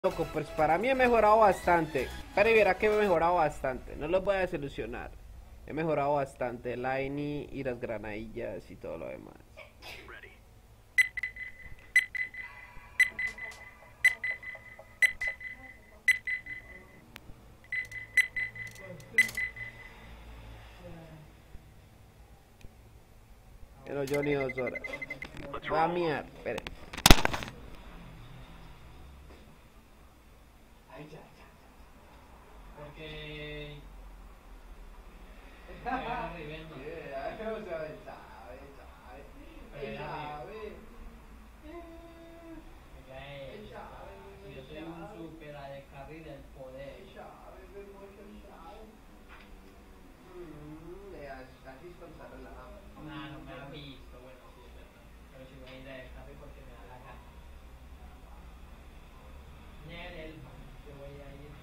Loco, pues para mí he mejorado bastante. Pero verá que he mejorado bastante. No los voy a desilusionar. He mejorado bastante. El Aini y las granadillas y todo lo demás. Pero yo ni 2 horas. Voy a mirar, esperen. Porque... yo soy un super carril del poder. Nah, no me has visto, bueno, sí, es verdad. Pero si voy a ir de carril porque me da la gana. Nerel, que voy a ir.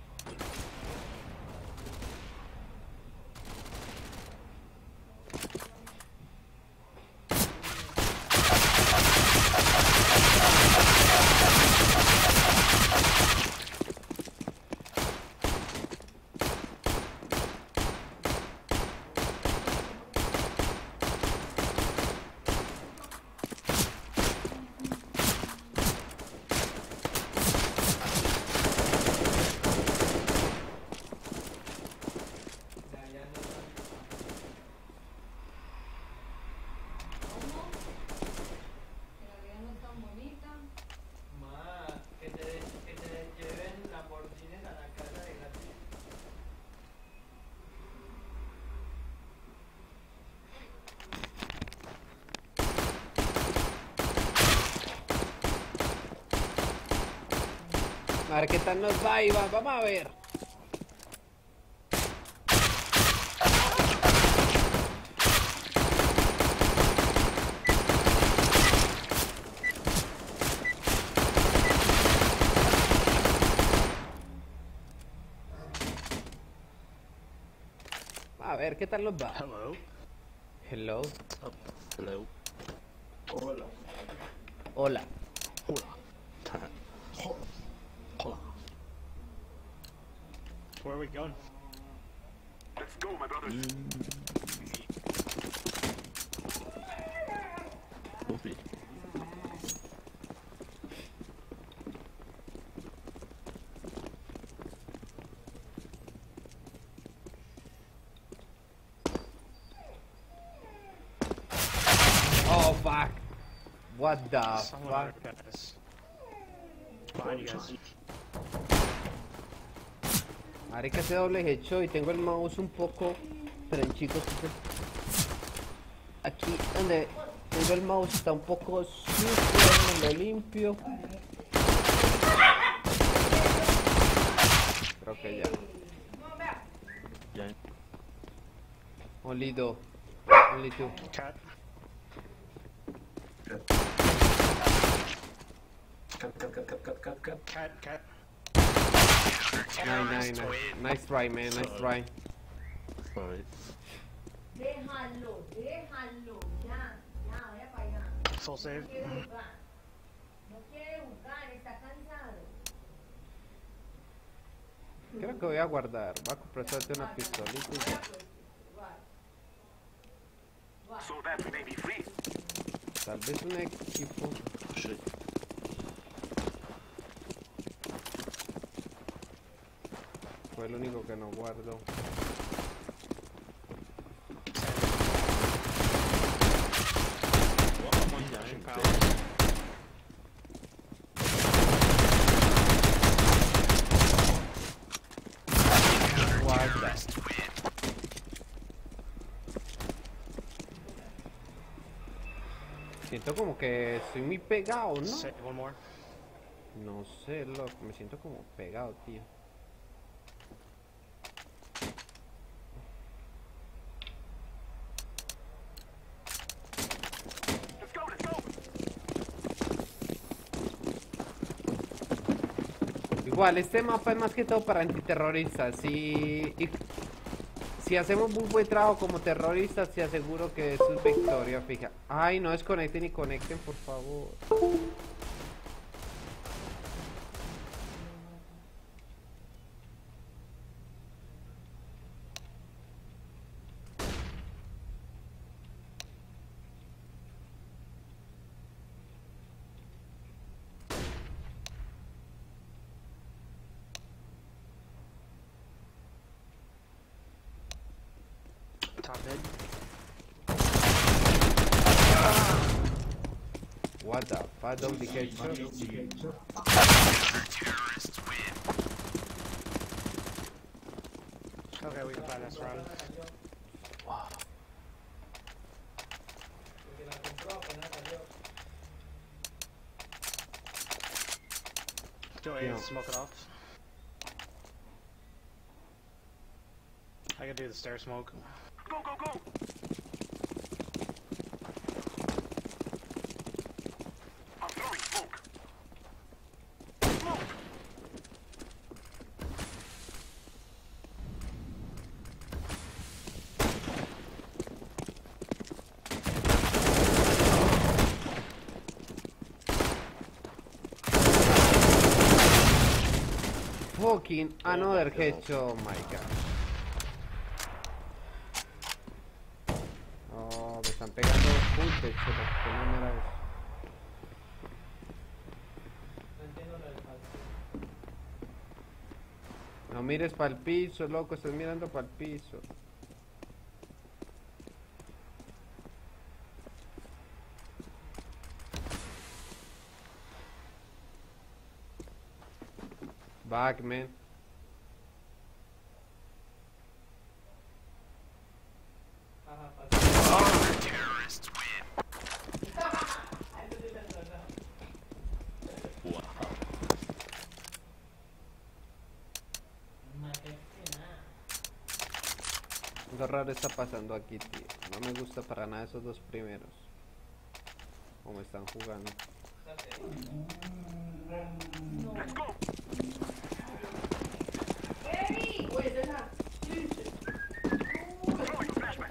A ver qué tal nos va, Iván. Vamos a ver. A ver qué tal nos va. Hello. Hello. Oh, hello. Hola. Hola. Hola. Hola. Where are we going? Let's go, my brother. Movie. Oh, fuck. What the Someone fuck? other guys. Behind you guys. Marica, ese doble hecho y tengo el mouse un poco. Pero chicos, aquí donde tengo el mouse está un poco sucio, me lo limpio. Creo que ya. Yeah. Only two. Only two. Cat. Cat. Nice. Nice try, man. Nice try. Alright. Déjalo, ya, vaya para allá. Full save. No quiere jugar, está cansado. Creo que voy a guardar. Voy a comprarte una pistolita y ya. So that we may be free. Tal vez un equipo. Shit. Fue el único que no guardo. Guarda. Siento como que estoy muy pegado, ¿no? Say one more. No sé, loco, me siento como pegado, tío. Let's go. Igual, este mapa es más que todo para antiterroristas. Si hacemos un buen trabajo como terroristas, te aseguro que eso es victoria, fija. Ay, no desconecten y conecten, por favor. What the fuck, double headshot. Okay, we can find this round. Porque la compró apenas salió. Go Yeah. A, smoke it off. I can do the stair smoke. Go, go, go! I'm throwing smoke. Smoke! Fucking another headshot, oh my god. Oh, me están pegando full headshot, que no me era eso. No entiendo lo del falso. No mires para el piso, loco, estás mirando para el piso. Back, man. Ajá, falso. Wow. Más que nada. Algo raro está pasando aquí, tío. No me gusta para nada esos dos primeros. Como están jugando. Let's go! Eri, Oye, César. Throwing flashback.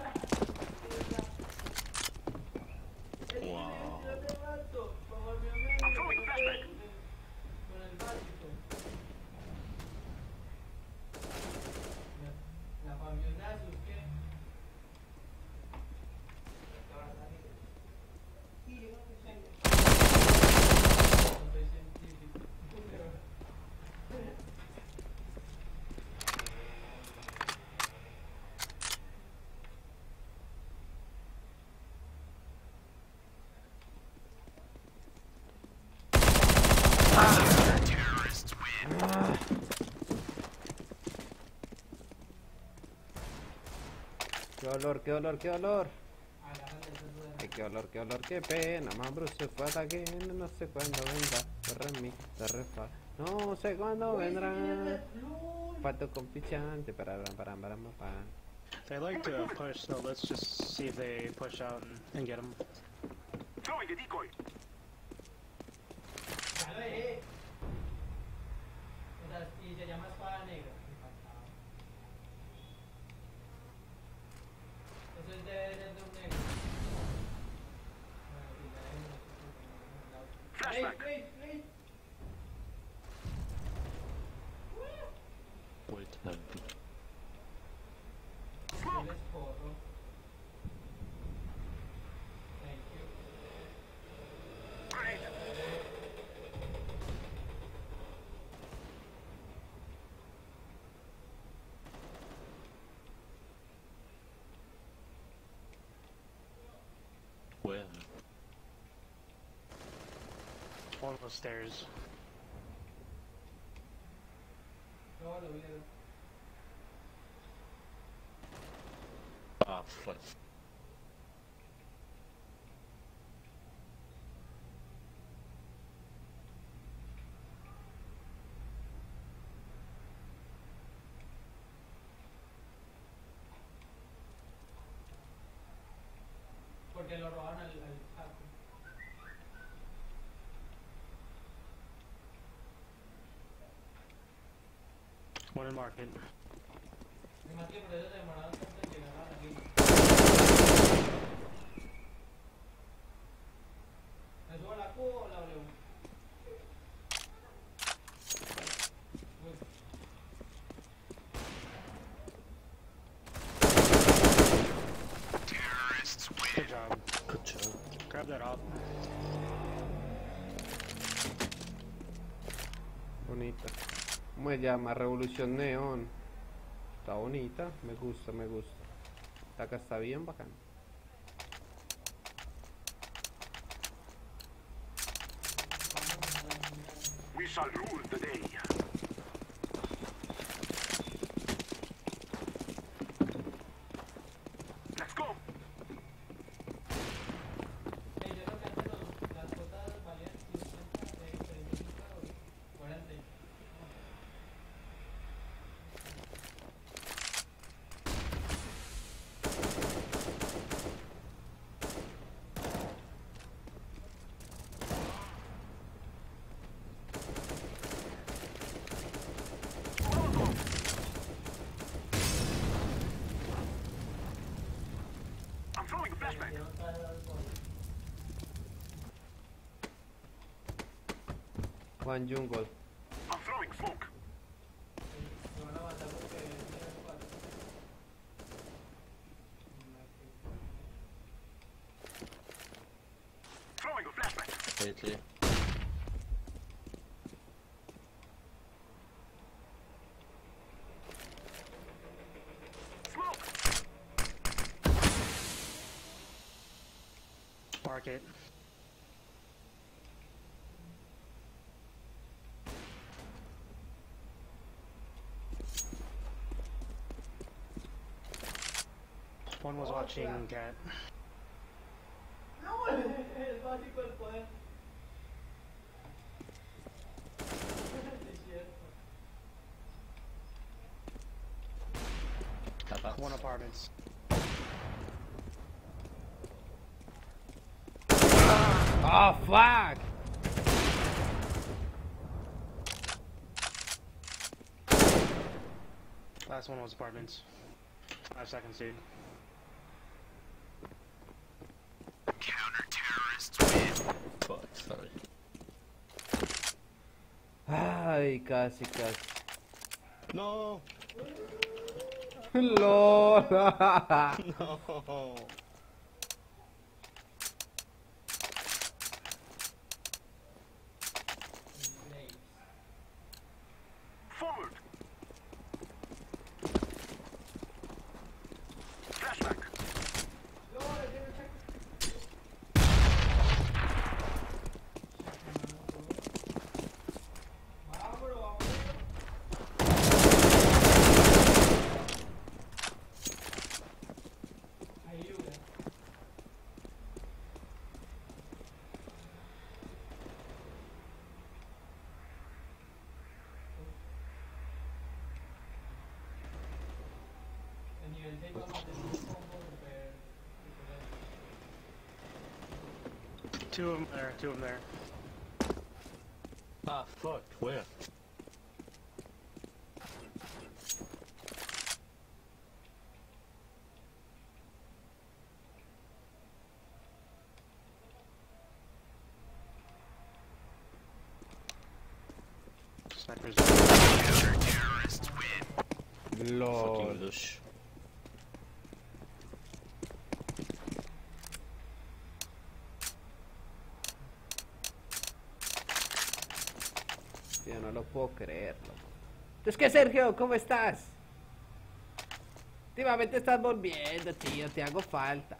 Wow. I'm throwing flashback. Con el básico. La Fabiola, ¿sus qué? No soy científico. Qué dolor, qué dolor, qué dolor. Agarran de esos duelos. Ay, qué dolor, qué pena. Más Bruce fue a que no sé cuándo vendrá. Corre mi, de refa. No sé cuándo vendrá. Pato con pichante. Para. They like to push, so let's just see if they push out and get them. Throwing a decoy. Dale, o sea, y se llama espada negra. Eso debe ser de un negro. Flashback. Play. Wait, help. Yo les corro. Thank you. Grenade. Where? One of the stairs. No, lo vieron. Ah, fuck. Porque lo roban al saco. One in market. Y más que por eso se demoraron tanto en llegar a la línea. ¿Me subo a la Q o la W? Uy, Good job. Good job. Grab that up. Bonita. ¿Cómo se llama? Revolución Neón. Está bonita. Me gusta. Acá está bien bacán. We shall rule the day. Let's go. Yo creo que antes las cuotas valían 50 de 3.000 euros. O eran 30. I'm throwing a flashback. Juan Jungle. I'm throwing smoke. Me van a matar porque tienen 4. Throwing a flashback. Sí, sí. Smoke. Park it. One was watching Cat. No, el básico del poder. Es cierto. Tapa. One apartments. Oh, fuck! Last one was apartments. 5 seconds, dude. Fuck, sorry. Ay, casi, casi. No. LOL. No. Forward. Flashback. Ayuda. El nivel 6 vamos a tener un combo super diferente. Two of them there, two of them there. Ah, fuck, where? Snipers. LOL. Fucking lush. Yo no lo puedo creer, loco. Es que Sergio, ¿cómo estás? Últimamente estás volviendo, tío, te hago falta.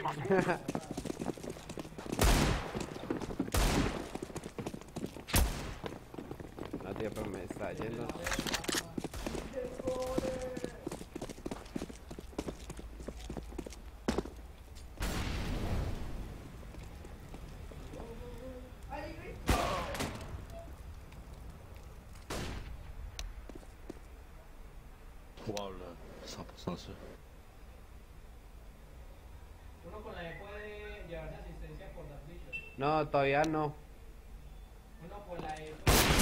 No, tío, pero me está yendo. Wow, là, 100% sûr. Uno con la E puede llevarse asistencia por las bichos. No, todavía no. Uno con la E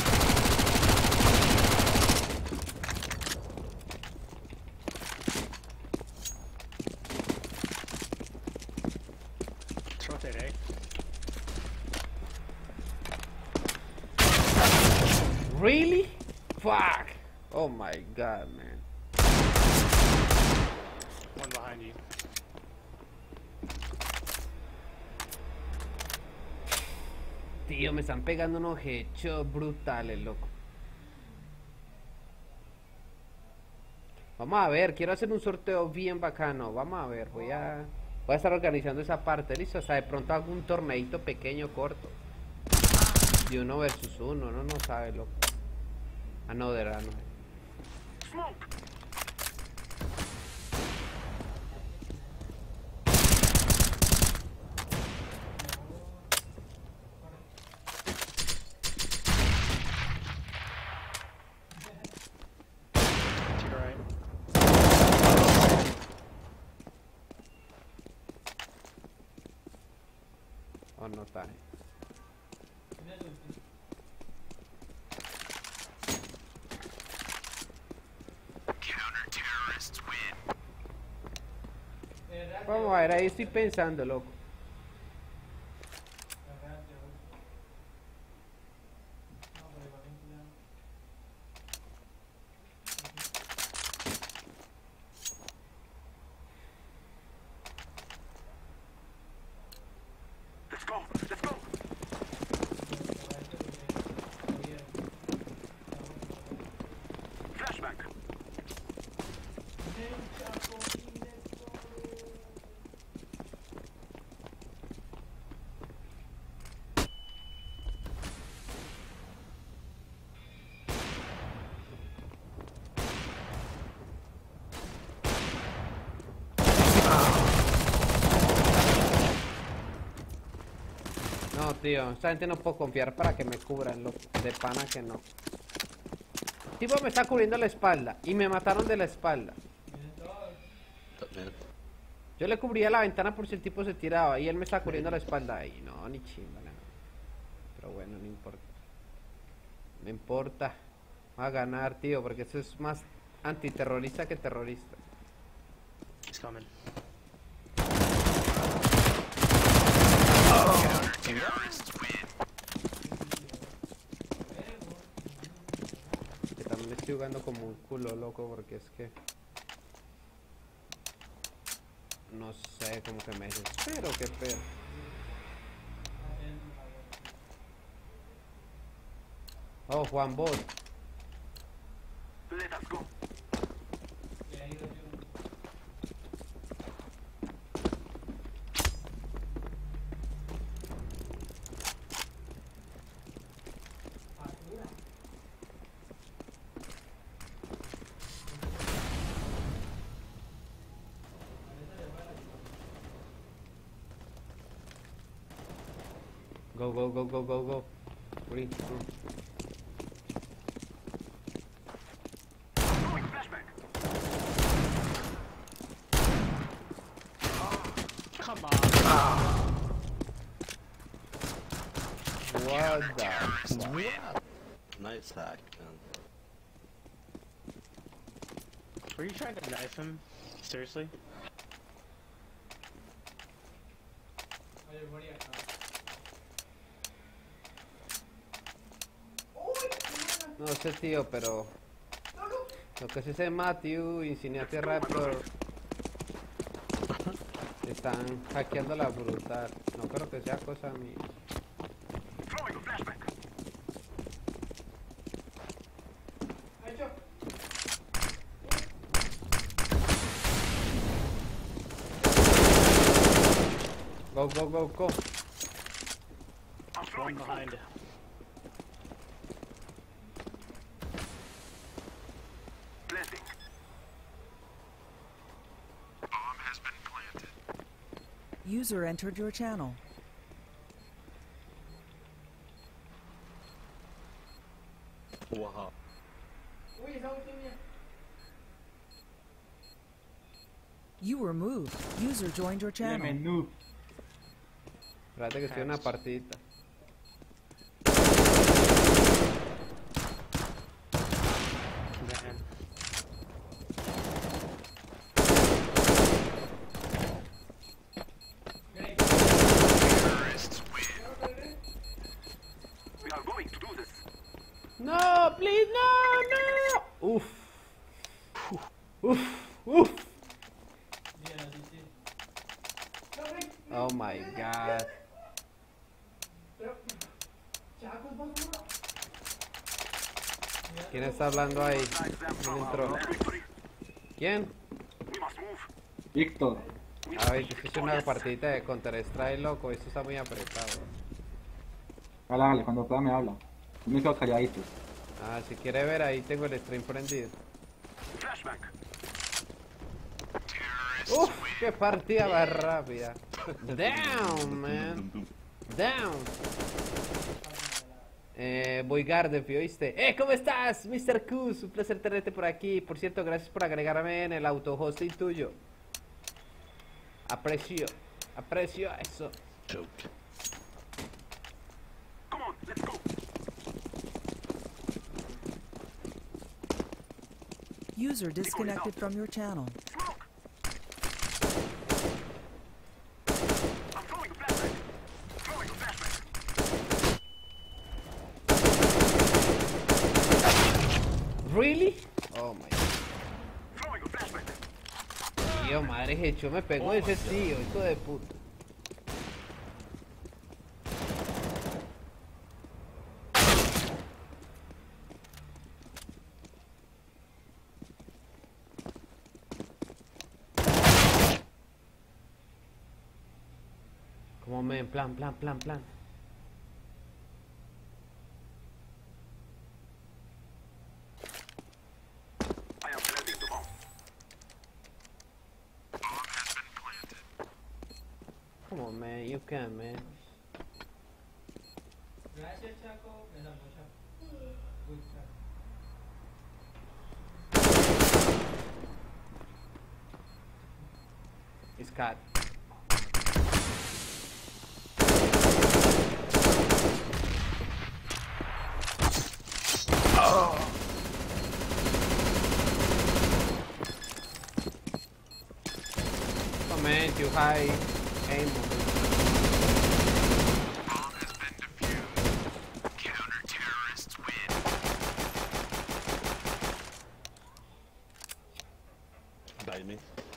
Rotate, eh? Really? Fuck! Oh my god, man. One behind you. Tío, me están pegando unos hechos brutales, loco. Vamos a ver, quiero hacer un sorteo bien bacano. Vamos a ver, voy a estar organizando esa parte, listo. Hasta de pronto algún torneito pequeño, corto. De 1 versus 1, no sabe, loco. Another. Smoke. To your right. Oh, no está. Tiene el ulti. Vamos a ver, ahí estoy pensando, loco. Agarrate, güey. No, pero igualmente ya. Let's go. Let's go. Flashback. No, tío, esta gente no puedo confiar para que me cubran, loco. De pana que no. El tipo me está cubriendo la espalda y me mataron de la espalda. Top mid. Yo le cubría la ventana por si el tipo se tiraba y él me está cubriendo la espalda. Y no, ni chimba, no. Pero bueno, no importa. No importa. Va a ganar, tío, porque eso es más antiterrorista que terrorista. He's coming. Que también estoy jugando como un culo loco porque es que... No sé, como que me desespero, qué pedo. Oh, Juan Bot. Let us go. Go, go, go, go, go, go. Green, green. Throwing flashback. Come on. What the? What? Nice hack, man. Were you trying to knife him? Seriously? Oye, morí acá. No sé, tío, pero... Lo que es ese Matthew, Insigniate Raptor... Están hackeando la brutal. No creo que sea cosa mía. Throwing a flashback. Go, go, go, go. I'm One throwing behind. smoke. Planting. Bomb has been planted. User entered your channel. Wow. Uy, esa ulti mía. You were moved. User joined your channel. Espérate que estoy en una partidita. Man. We are going to do this. No, please, no, no. Uf. Uf, uf. Bien, así sí. Oh my god. ¿Quién está hablando ahí? ¿Quién entró? Victory. ¿Quién? We must move. Víctor. Ay, que es una partidita de Counter-Strike, loco. Esto está muy apretado. Hágale, cuando pueda me habla. Yo me quedo calladito. Ah, si quiere ver, ahí tengo el stream prendido. Flashback. Uf, qué partida más rápida. Down, man. Down. Voy Gardefi, ¿oíste? ¿Cómo estás, Mr. Kuz? Un placer tenerte por aquí. Por cierto, gracias por agregarme en el auto-hosting tuyo. Aprecio eso. Joke. Come on, let's go. User disconnected from your channel. Smoke. I'm throwing a flashback. Throwing a flashback. ¿Really? Oh my god. Throwing a flashback. Tío, madre hecho, me pegó ese tío, hijo de puta. Como me, plan. I am planting the bomb. Come on, man, you can, man. Gracias, Chaco. Me la mocha. Uy, Chaco. It's cat. Oh man, too high aim. By me.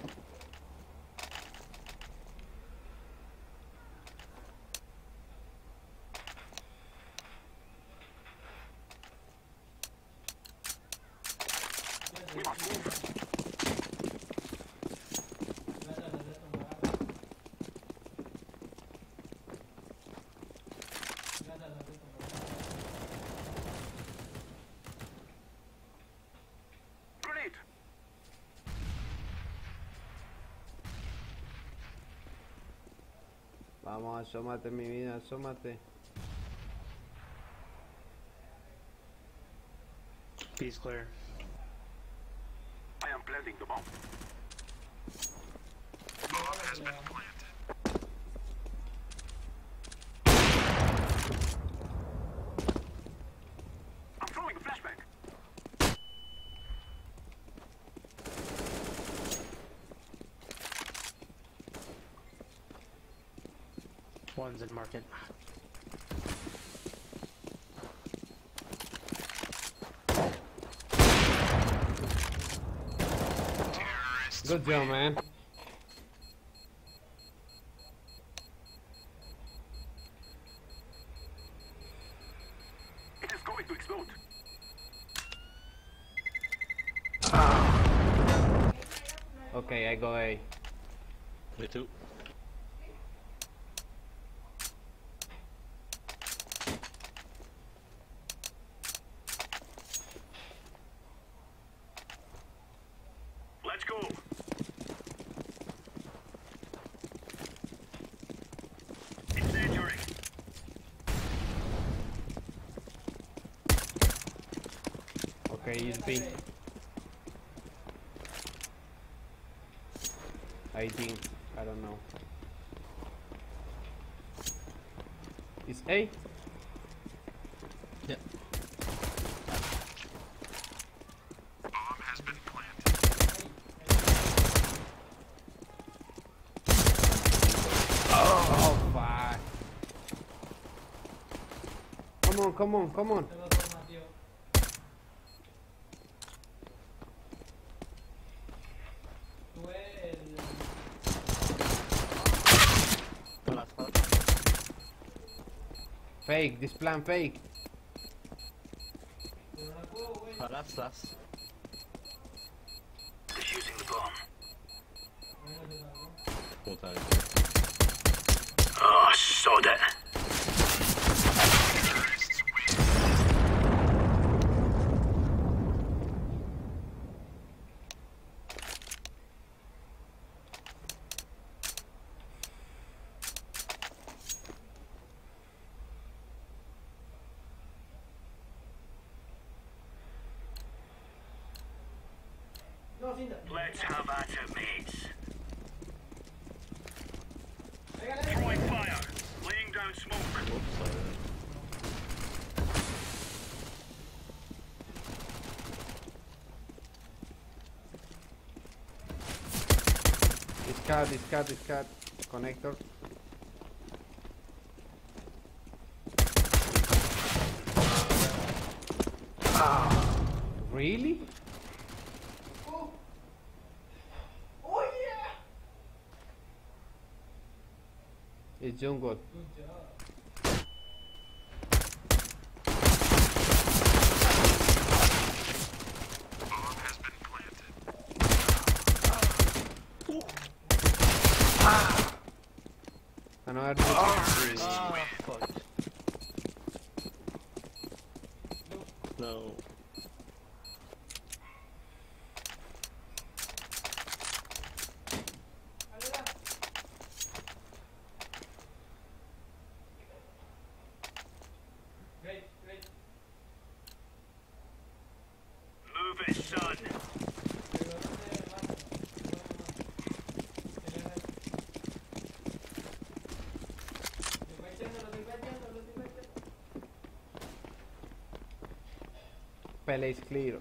We must move. Gracias, las de tomar. Gracias, las de tomar. Grenade. Vamos, asómate mi vida, asómate. B's clear. I am planting the bomb. I'm throwing a flashback. One's in market. Good job, man. It is going to explode. Okay, I go A. Me too. Let's go. Incendiary. Okay, he's B. I think. I don't know. Is A? Yeah. Oh, fuck. Come on. Tengo forma, tío. Tuve el... Fake, this plan fake. Pero no puedo, güey. Flash. Defusing. 4 times. Oh, sod it. No, Cinda. Let's have at it, mates. Pégale. Throwing fire. Laying down smoke. Oops, sorry. Discard. Connector. Really? Oh. Oh yeah. It's jungle. Good job. Another Fuck. No. Ayuda. Great. Move it, son. Pero ¿dónde vas? Lo estoy echando. Pele is clear.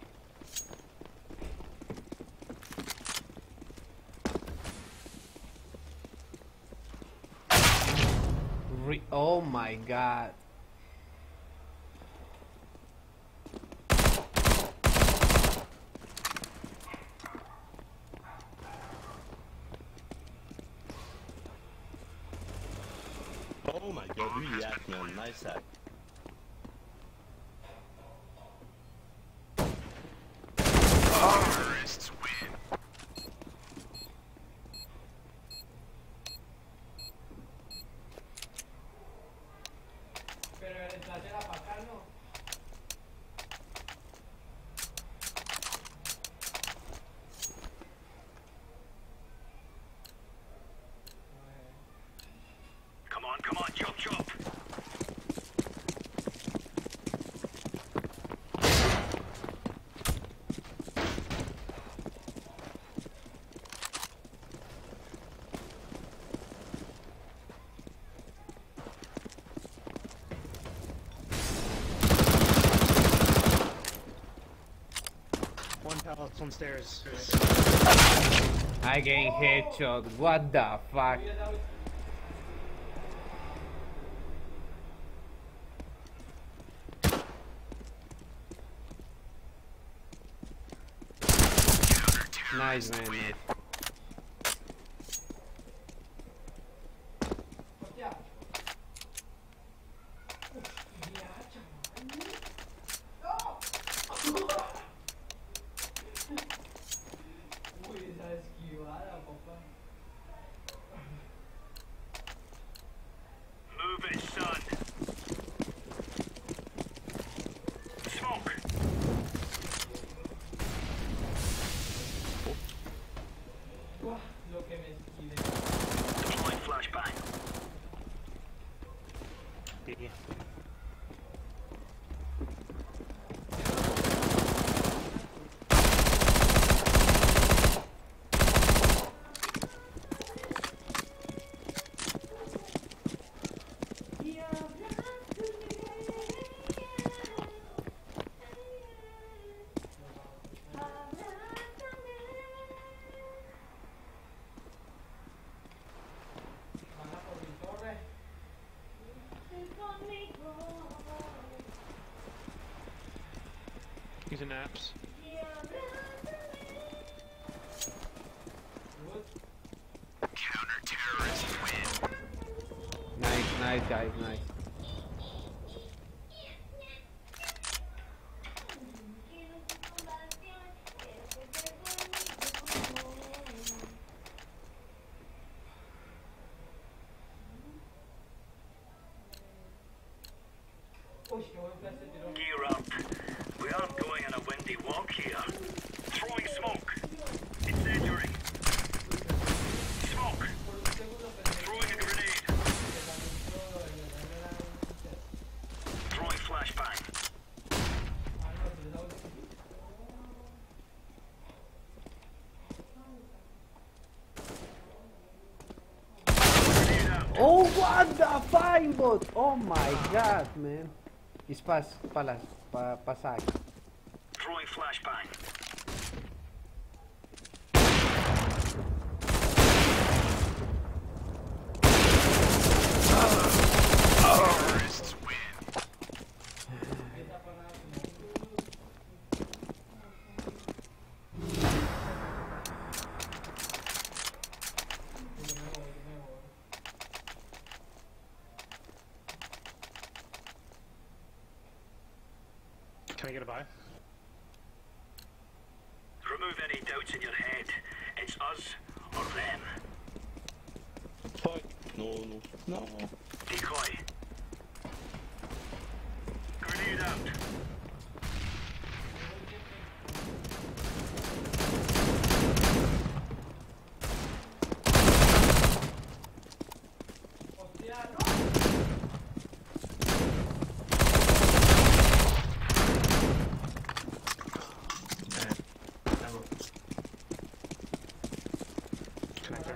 Oh my god. Oh my god, really hack, man. Nice hack. Terrorists win. Pero el flash era para acá, ¿no? Come on, chop. One palace, one stairs. I gain headshot. What the fuck? Nice, man. Hostia. Ya, chaval. ¡No! Uy, esa esquivada, papá. Move it, son. Smoke. Buah, lo que me esquivé. Deploying flashbang. B. Baja por mi torre. Using apps. Good. Counter-terrorists win. Nice, guys, nice. Finebot! Oh my god, man. He's passag. Throwing flashbang. Terrorists win. Can I get a buy? Remove any doubts in your head. It's us or them. Fuck. No. Decoy. Grenade out. Connector.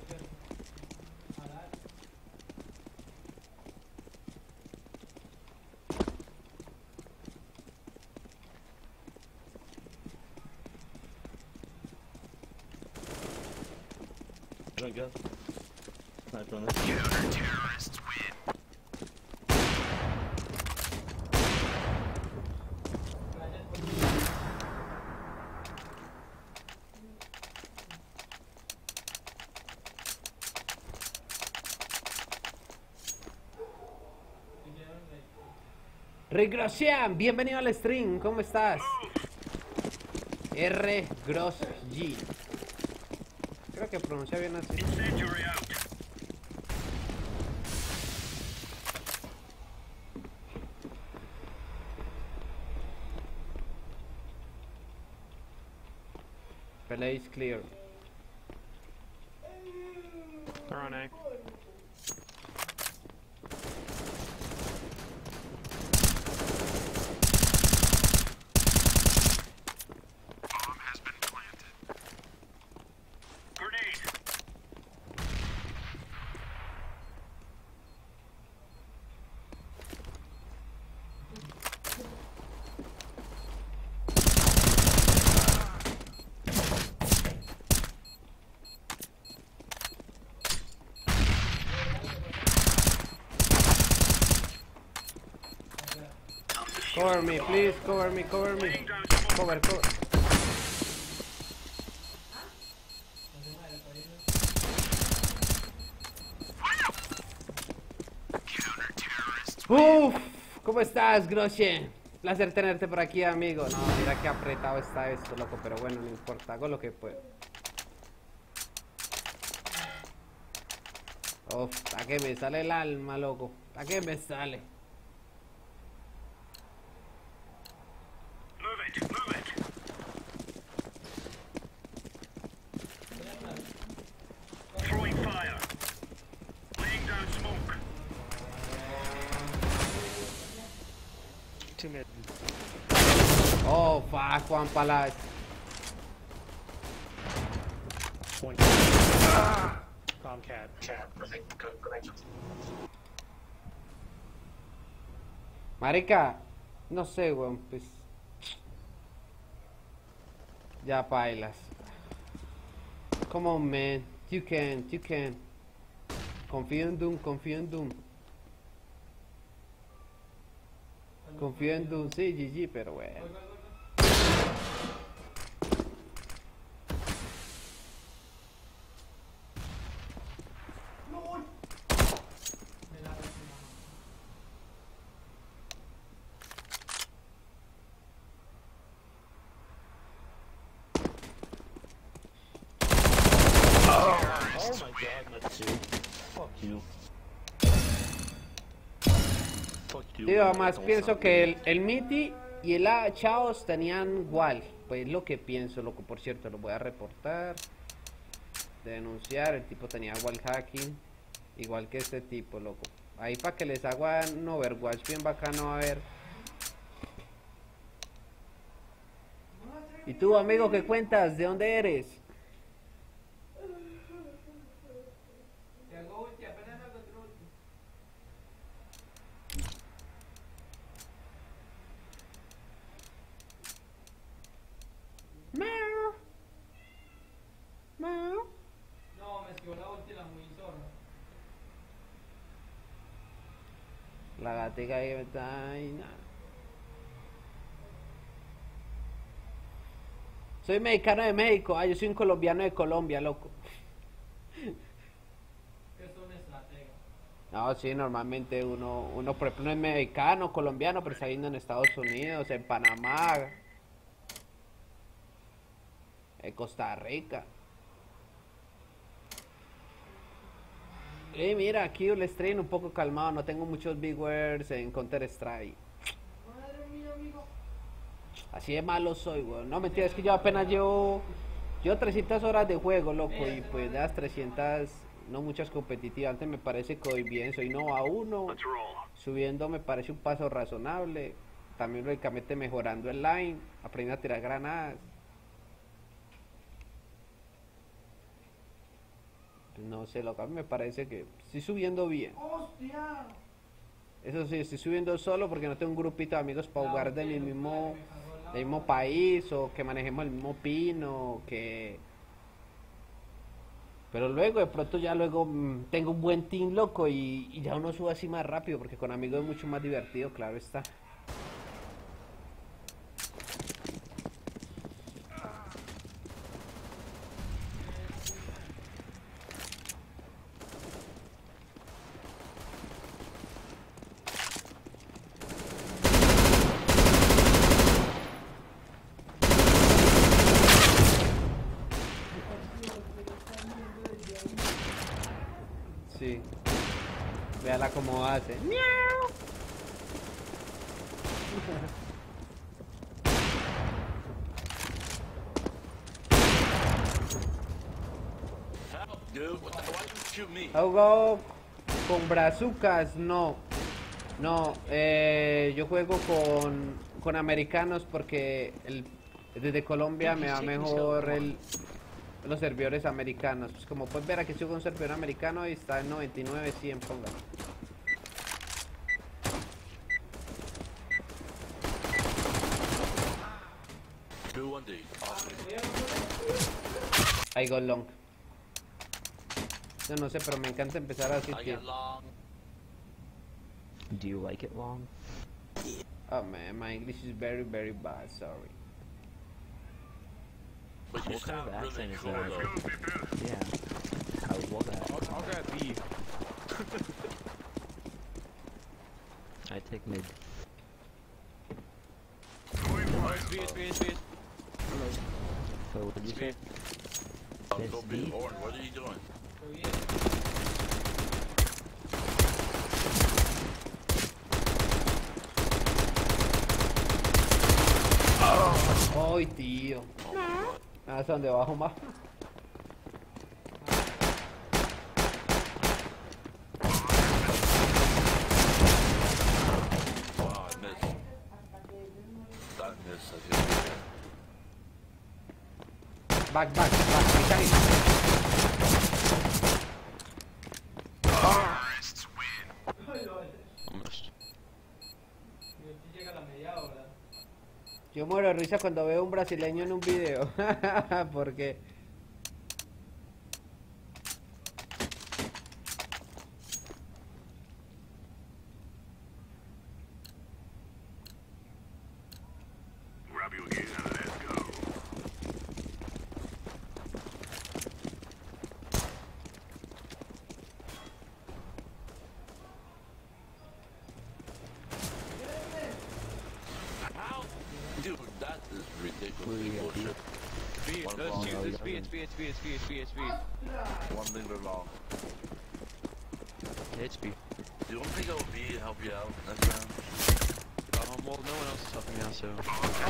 Don't go. Sniper on it. Counter-terrorists win. Regrosian, bienvenido al stream, ¿cómo estás? R. Gross G. Creo que pronuncia bien así. Incendiary out. Place clear. They're on A. Bomb has been planted. Grenade. Cover me, please, cover me. Laying down smoke. Cover. Counter-terrorists. Uf, ¿cómo estás, Grosje? Placer tenerte por aquí, amigo. No, mira qué apretado está esto, loco, pero bueno, no importa, hago lo que puedo. Uf, ¿a qué me sale el alma, loco? ¿A qué me sale? Move it, move it. Throwing fire. Laying down smoke. Two mid. Oh, fuck, Juan Palas. One. Bomb cat. Marica, no sé, weón, pues. Ya bailas. Come on, man. You can. Confío en Doom. Confío en Doom, sí, GG, pero bueno. Oh my god, Matsu. Fuck you. Fuck you. Tío, además pienso que el Miti y el Chaos tenían igual. Pues lo que pienso, loco, por cierto, lo voy a reportar. Denunciar, el tipo tenía wall hacking. Igual que este tipo, loco. Ahí para que les haga un Overwatch bien bacano, a ver. ¿Y tú, amigo, qué cuentas? ¿De dónde eres? Te hago ulti, apenas hago otro ulti. La gatica ahí me está... Ay, nada. Soy mexicano de México. Ah, yo soy un colombiano de Colombia, loco. Que es un estratega. No, sí, normalmente uno por ejemplo, no es mexicano, colombiano, pero está viviendo en Estados Unidos, en Panamá, en Costa Rica. Y mira, aquí el stream un poco calmado, no tengo muchos big words en Counter Strike. Madre mía, amigo. Así de malo soy, weón. No, mentira, es que yo apenas llevo 300 horas de juego, loco, y pues de las 300, no muchas competitivas. Antes me parece que voy bien, soy Nova 1, Let's roll. subiendo me parece un paso razonable. También lógicamente mejorando el line, aprendiendo a tirar granadas. No sé, loco, a mí me parece que estoy subiendo bien. ¡Hostia! Eso sí, estoy subiendo solo porque no tengo un grupito de amigos para jugar del mismo país o que manejemos el mismo pin o que... Pero luego, de pronto ya luego tengo un buen team, loco, y ya uno sube así más rápido porque con amigos es mucho más divertido, claro está. Sí. Véala cómo hace. ¡Miau! Help, dude. What the, why you shoot me? Juego con brazucas, no. No, yo juego con americanos porque desde Colombia me va mejor los servidores americanos. Pues como puedes ver, aquí estoy con un servidor americano y está en 99, 100, ponga. Do one D. I go long. Yo no sé, pero me encanta empezar así, I tío. got long. Do you like it long? Oh man, my English is very, very bad, sorry. But you What kind sound of really accent is cool that? though. Yeah. I love that. I'll grab B. I take mid. It's B. So what did you say? I'll go be B. orange. What are you doing? Pero bien. Ay, tío. Ah, ¿hasta dónde bajo más? Wow, I missed. I missed. I hit Back, mechanic. Terrorists win. Almost. Y aquí llega la media hora. Yo muero de risa cuando veo un brasileño en un video. Porque... Grab you again and let's go. How? Dude, that is Where you ridiculous. got B? Bullshit. B. One That's long, you. one It's B. It's B. It's B. It's B. It's B. It's B. One linger long. It's B. Do you want me to go B and help you out next round? Well, no one else is helping me out, so.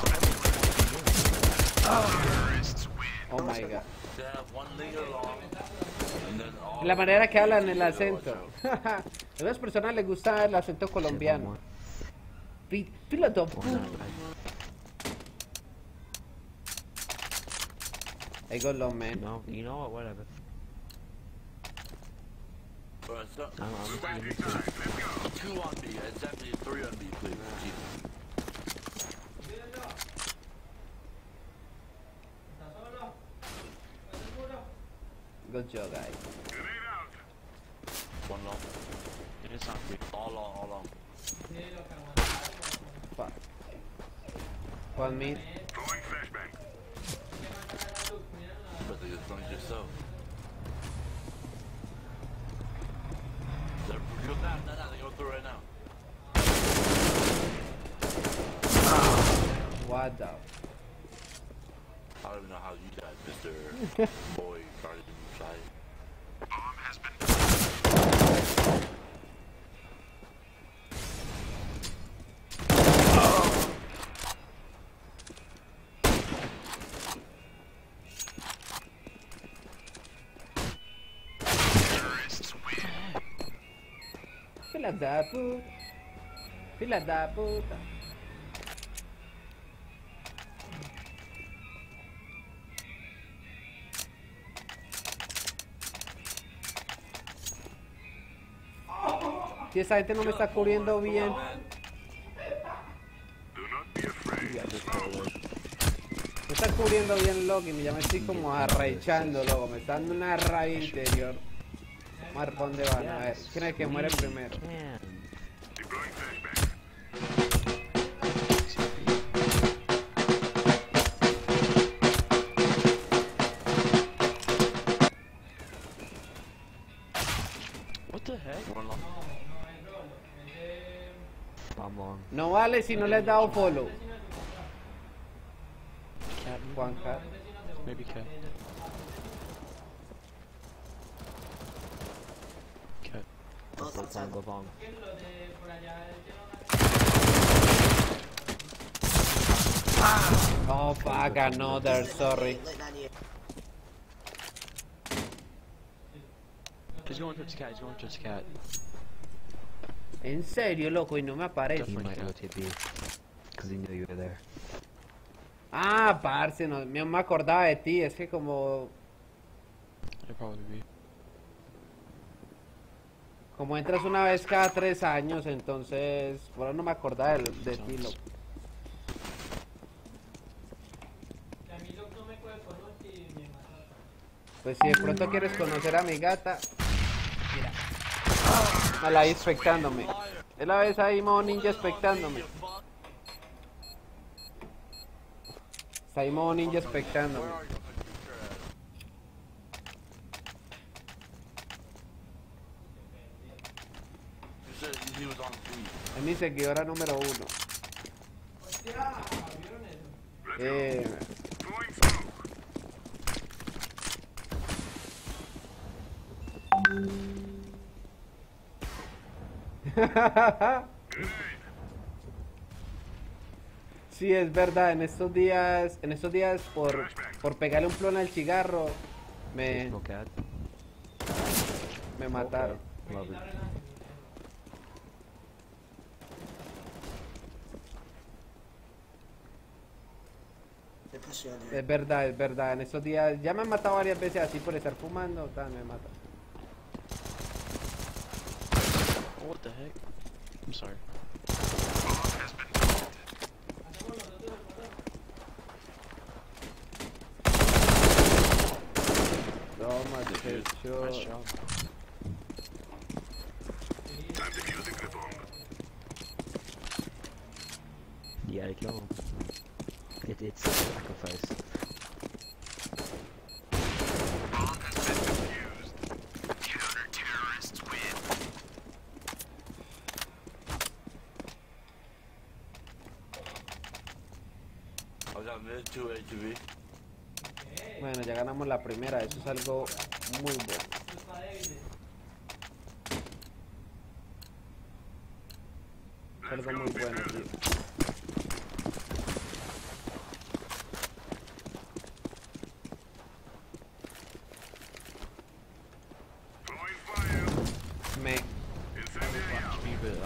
Terrorists win. Oh my god. They have one linger long, and then all. La manera que hablan el Zero, acento. zero. A las personas les gusta el acento colombiano. Piloto. I go long, man. No, you know what? Whatever. Alright, so, I'm Bandit time. Let's go. 2 on B, it's actually 3 on B, please. Mírenlo. ¿Está solo? ¿Está seguro? Good job, guys. Grenade out. One long. It is not B. All long, all long. Fuck. One mid. Throwing flashbang. But they just don't yourself. Go down, they go through right now. What the? I don't even know how you died, Mr. Boy Guardian Side. Bomb has been terrorists win. Fila da puta. Fila da puta. Si esa gente no me está cubriendo bien. Do not be afraid. Me está cubriendo bien, loco, y ya me estoy como arrechando, loco. Me está dando una rabia interior. Vamos a ver por dónde van, a ver. ¿Quién es el que muere primero? Deploying flashbang. What the heck? Run long. I'm long. No vale si no le has dado follow. Cat? Juan Cat. Maybe cat. Cat. Go long. Oh fuck, another, sorry. He's going towards cat, he's going towards cat. En serio, loco, y no me He aparece. might go TP. Because he knew you were there. Ah, parce, no me acordaba de ti, es que como It'd probably be. como entras una vez cada 3 años, entonces por eso no me acordaba de ti, loco. Pues si de pronto quieres conocer a mi gata, mira, a la expectándome. Es la vez ahí modo ninja expectándome. Está ahí modo ninja expectándome. You said he was on 3. Es mi seguidora número 1. Throwing smoke. Sí, es verdad, en estos días por pegarle un plon al cigarro me No cat. mataron. Love it. Es verdad, en estos días ya me han matado varias veces así por estar fumando, tal, me matan. Oh, what the heck? I'm sorry. Toma, Nice headshot. job. I'm defusing the bomb. You gotta kill him. It's a sacrifice. Bomb has been defused. Counter-terrorists win. I got mid 2 ATV. Bueno, ya ganamos la primera, eso es algo muy bueno. Es algo muy bueno, tío. Throwing fire. Me. Incendiary out. Me, but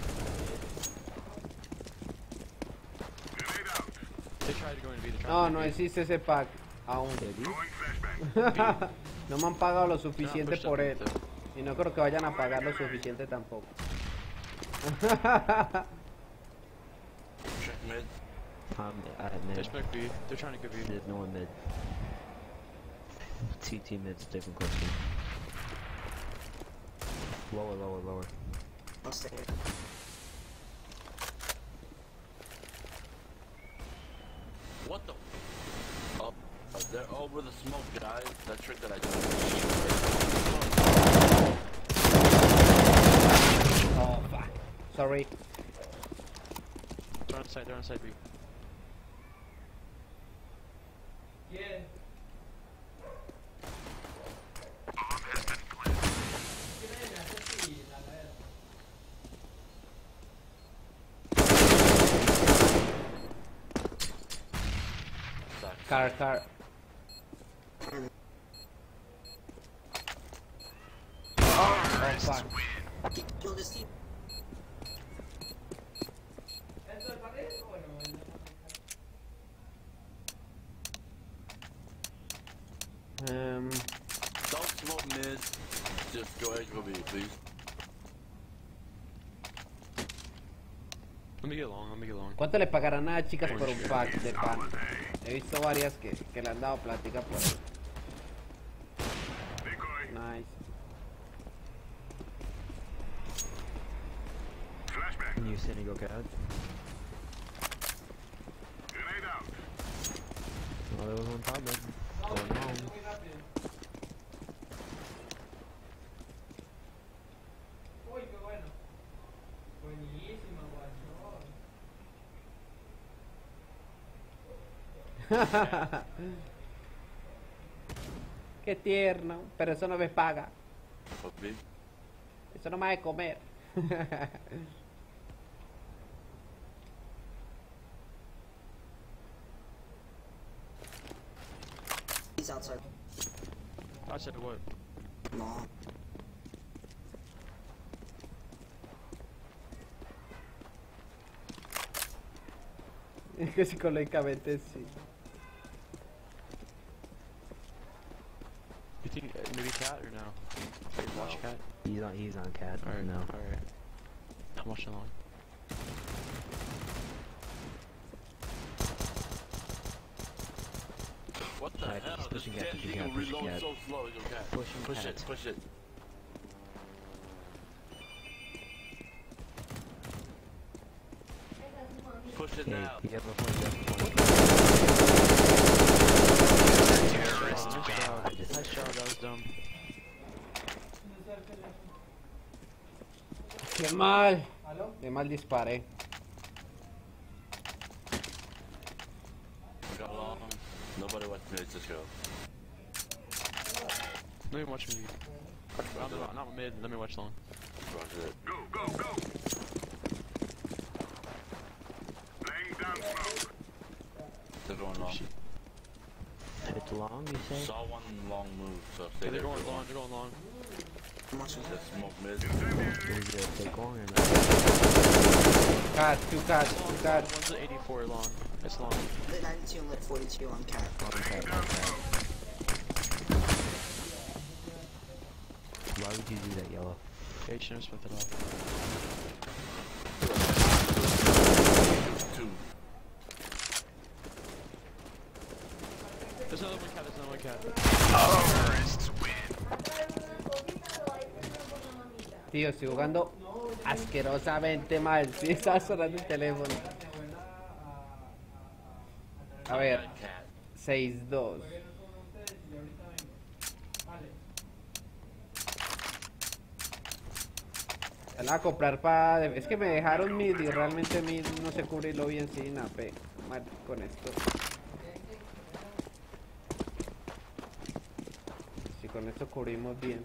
Grenade out. they tried to go into B. They tried No, to no go into B. existe ese pack aún. Throwing flashbang. No me han pagado lo They're not suficiente pushed por up él. mid, though. Y no creo que vayan a pagar lo suficiente tampoco. Check mid. At mid. They smoke B. They're trying to go B. There's no one mid. TT mid's different question. Lower. They're over the smoke, guys. That trick that I did. Oh, fuck. Sorry. They're on side B. ¿Quién? ¿Quién es? Me hace así, la verdad. Car. Oh, fuck. ¿Esto es pared o bueno? Don't smoke mid. Just go ahead and go B, please. Let me get long. ¿Cuánto le pagarán a chicas por un pack de pan? He visto varias que le han dado plática por ahí. Nice. Can you send and go cat? Oh, there was one top man. Oh no. Muy rápido. Uy, qué bueno. Buenísima, guachón. Qué tierno, pero eso no me paga. Fuck B. Eso no me ha de comer. He's outside. I said what? Long. Es que psicológicamente sí. You think maybe cat or no? Watch cat. He's on cat. Alright, No. alright. I'm watching long. What the Alright, hell? he's This pushing damn cat, pushing thing cat, pushing reloads cat. so slow. Yo, cat. Pushing Push cat. it, push it. Push it Okay, now. you have a point, Nice job, that was dumb. Qué mal. ¿Aló? Qué mal disparé. Got long. Nobody wants me to just go. Let me watch me. Not mid, let me watch long. Roger it. Go, go, go! Laying down smoke. They're going long. It's long, you say? Saw one long move, so stay They're there. going for long, they're going long. I'm watching. Just smoke mid. Is it take long or not? Cat, two cat. One's at 84 long. It's long. Lit 92 and lit 42 on cat. Long cat. Why would you do that, yellow? H never split it off. Two. There's another one cat. Tío, estoy jugando asquerosamente mal. Sí, estaba sonando el teléfono. A ver, 6-2. Se la voy a comprar para... Es que me dejaron mid y realmente mid no sé cubrirlo bien sin AP. Mal con esto. Si con esto cubrimos bien.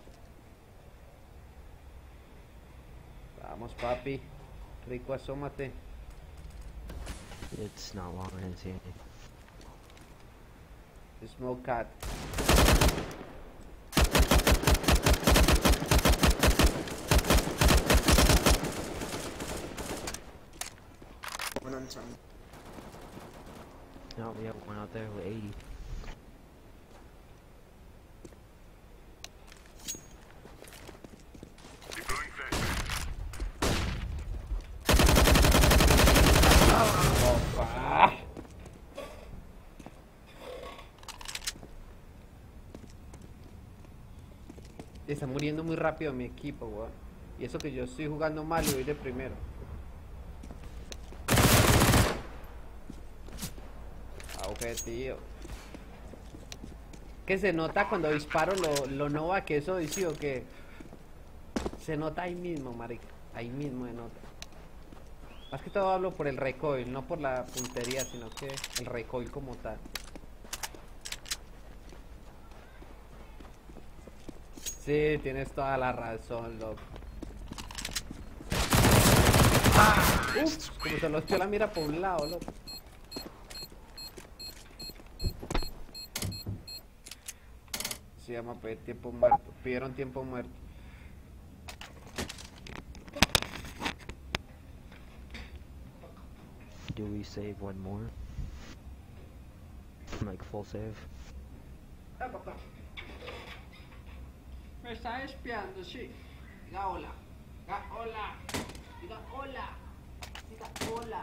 Vamos, papi. Rico, asómate. It's not long, I didn't see anything. Smoke cat. One on time. No, we have one out there with 80. Deploying flashbang. Opa. Está muriendo muy rápido mi equipo, weón. Y eso que yo estoy jugando mal y voy de primero. Auge, tío. que se nota cuando disparo lo nova que eso dice o que se nota ahí mismo, marica. Ahí mismo se nota. Más que todo hablo por el recoil, no por la puntería, sino que el recoil como tal. Sí, tienes toda la razón, loco. Uf, como se los echó la mira por un lado, loco. Se llama pedir tiempo muerto. Pidieron tiempo muerto. Do we save one more? Like full save? Ah, papá. Me está espiando, sí. Diga hola. Diga hola. Diga hola. Diga hola.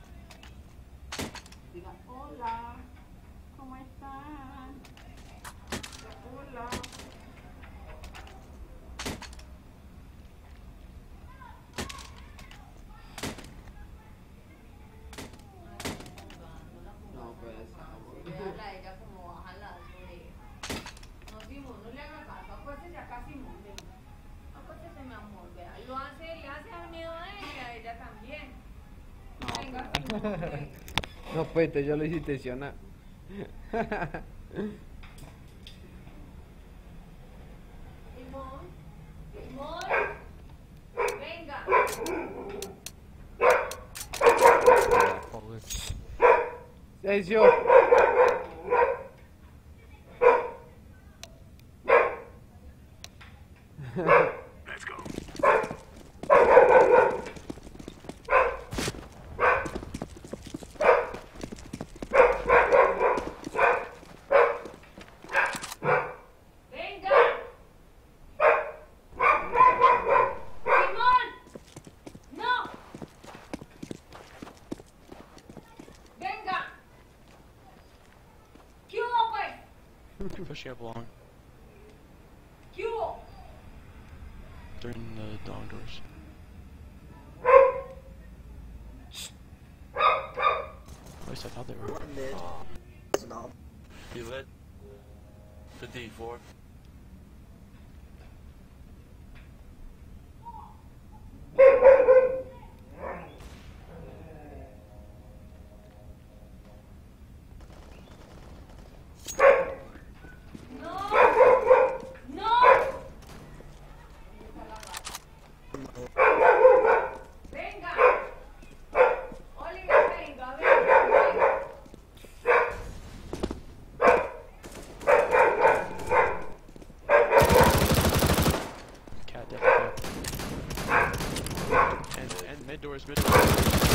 Diga hola. ¿Cómo están? Diga hola. No, pues. Veanla a ella como baja las orejas. No, Simón, no le haga caso. Acuérdese acá, Simón. Venga. Acuérdese, mi amor. Vea. Le hace al miedo a ella también. Venga, Simón. Venga. No, pues entonces yo lo hice intencional. Simón. Simón. Venga. Sergio. Let's go. Venga. Simón. No. Venga. ¿Qué hubo, pues? They're pushing up long. ¿Qué hubo? They're in the dog doors. At least I thought they were. Mid. No. He lit. 54. No. No. Venga. Oliver, venga, venga. Cat definitely. And mid doors, mid doors.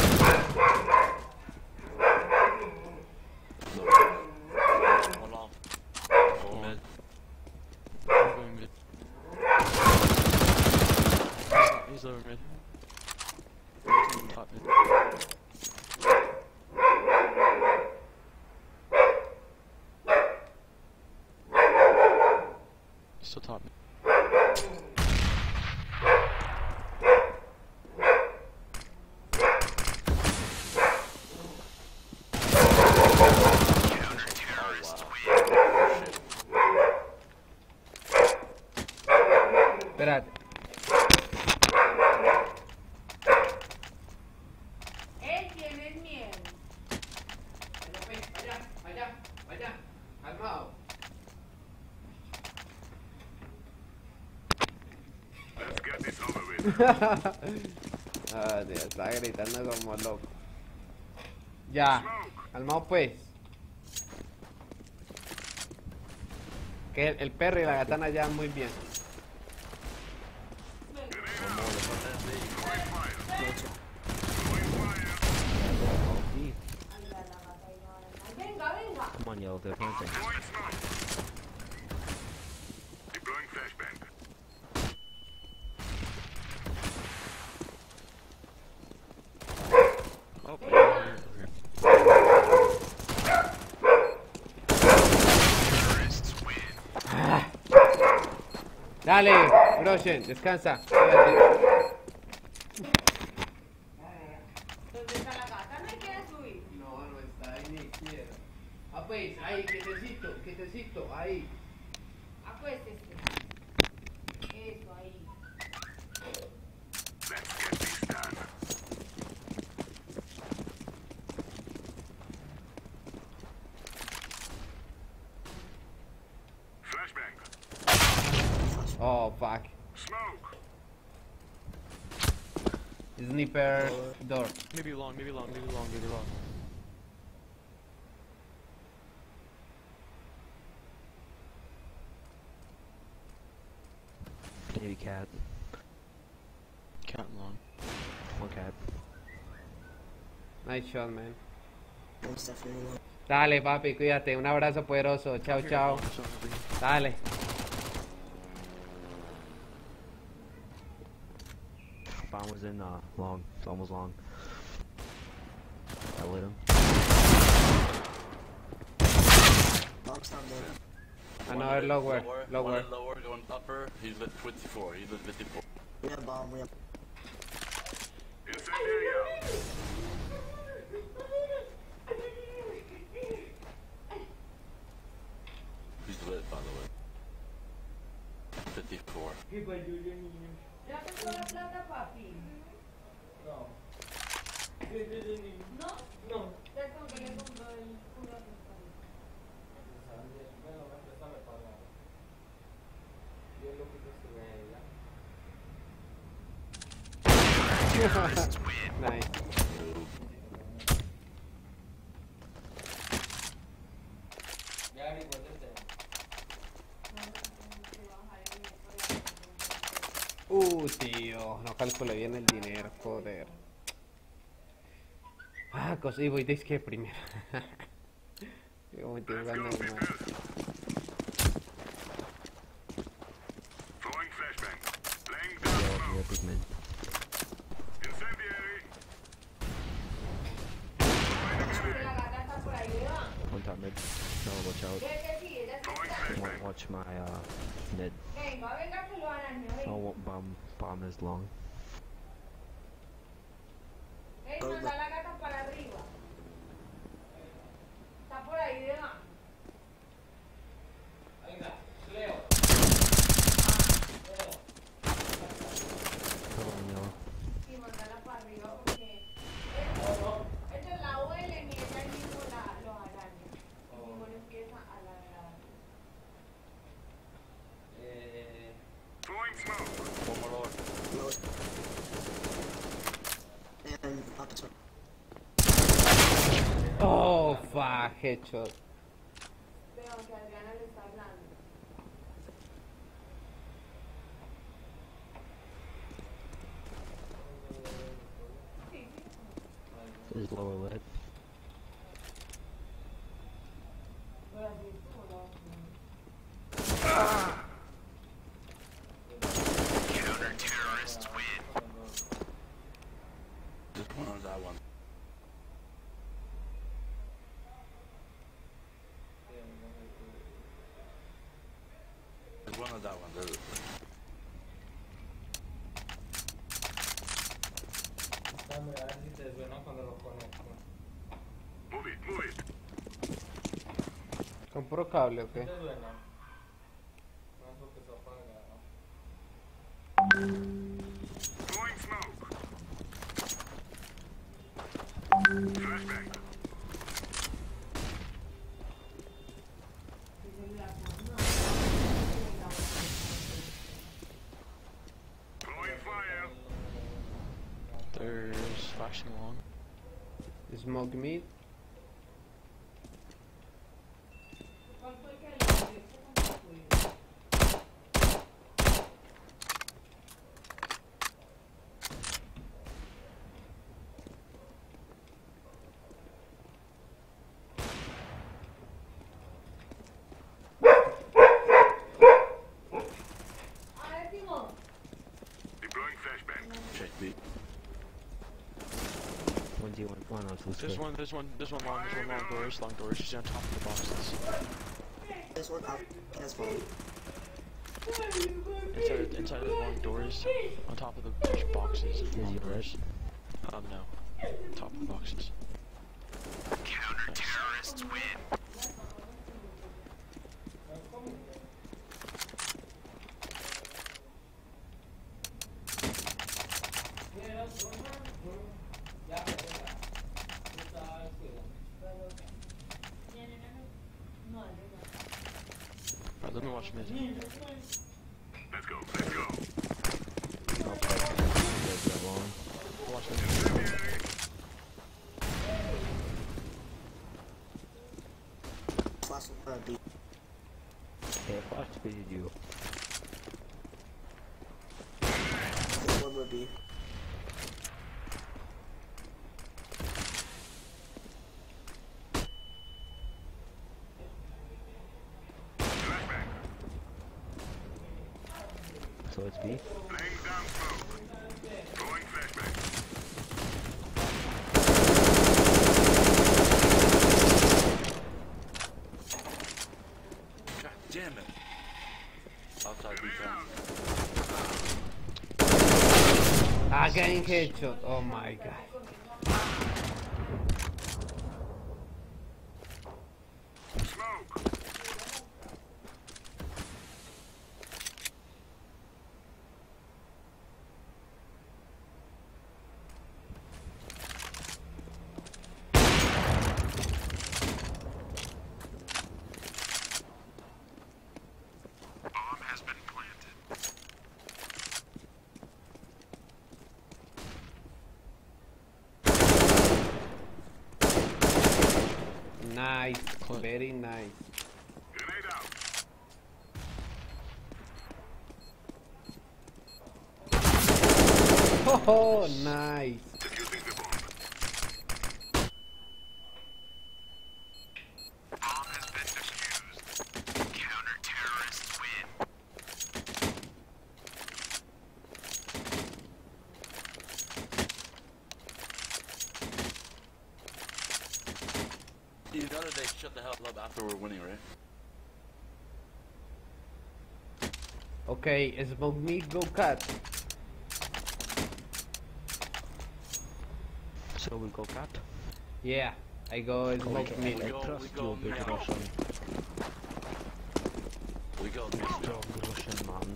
One long. Oh. Full mid. I'm going mid. He's lower mid. Top mid. He's still top mid. Espérate. Él tiene miedo. Vaya. Calmado. Let's get this over with. Ah, Dios, está gritando como loco. Ya. Calmado pues. Que el perro y la gatana ya muy bien. Sí. Venga, venga. Come on, yo, they're planting. Deploying flashbang. Oh, over here. Dale, Groshen, descansa. Cuídate. ¿Dónde está la gata? No hay que subir. No, no está ahí ni quiero. Ah, pues, ahí, quietecito, ahí. Acuéstese. Eso, ahí. Let's get this done. Flashbang. Oh, fuck. Smoke. Sniper door. Maybe long, maybe long, maybe long, maybe long. Maybe cat. Cat and long. One cat. Nice shot, man. One's definitely long. Dale, papi, cuídate. Un abrazo poderoso. Chao, chao. Dale. Bomb was in long. It's almost long. I lit him. Bomb's not there. Another lower. Lower. One lower, going upper. He's lit 24. He's lit 54. We have bomb, we have... Incendiary out. He's lit, by the way. 54. ¿Ya pensó la plata, papi? No. ¿No? No. ¿Usted con qué le compró el culo a sus padres? Nice. Tío, no calculé bien el dinero, joder. Ah, cosa, y voy de que primero. Digo, me estoy jugando mal. Throwing flashbang. Laying down smoke. Yeah, big mid. Incendiary. Que la gata está por ahí, ¿verdad? One top mid. No, watch out. Vete, sí, ella está Throwing por ahí. flashbang. Watch my mid. Venga, venga que lo arañó, venga. Oh, bomb is long. Ey, manda la gata para arriba. Está por ahí debajo. Oh no. Sí, mandala para arriba porque ellos la huelen y ella mismo los araña. Y mismo le empieza a ladrar. Throwing smoke. One more lower. Low. And opposite. Oh, fuck, headshot. Pero que Adriana le está hablando. Sí, sí. This is lower lit. Pero así es como lo Counter-terrorists win. Just one on that one. There's one on that one. There's Move it, move it. ¿Con puro cable o qué? Throwing smoke. Flashbang. Throwing fire. There's flashing long. Smoke mid. ¿Cuál fue el que le dio? A ver, Timón. Deploying flashbang. check B. One D, one on two There's one long long doors. She's on top of the boxes. There's one out. Has bomb. Inside of the long doors, on top of the boxes. Long doors. No. Top of the boxes. Counter-terrorists win. Alright, let me watch mid. Let's go, let's go. I'll play that long. Watch mid. Last B. Hey, what did you do? One would be. So it's B? Laying down smoke. Throwing flashbang. God damn it. Outside defense. Again headshot. Oh my god. Smoke. Bomb has been planted. Nice. Very nice. Grenade out. Oh, nice. Defusing the bomb. Bomb has been defused. Counter-terrorists win. You know that they shut the hell up after we're winning, right? Okay, smoke me, go cut. So we go cut? Yeah, I go smoke Okay, me. I go, trust we go, you, big yeah. Russian. We go. Strong Russian man.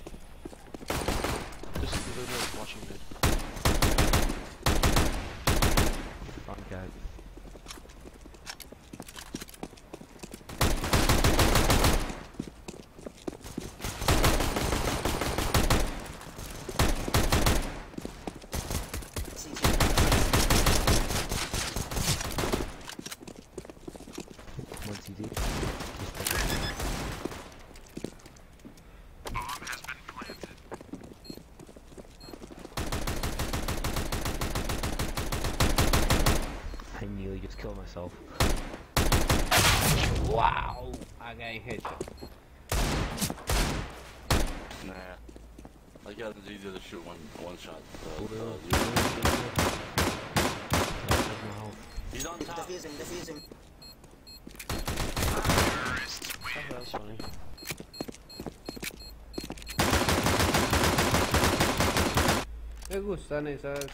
This is literally watching mid. Fun guy. What's he do? Bomb has been planted. I knew I just killed myself. Wow. Again headshot. Nah. I got it's easier to shoot one shot. He's on top. Defusing. Oh, that's funny. Me gustan esas.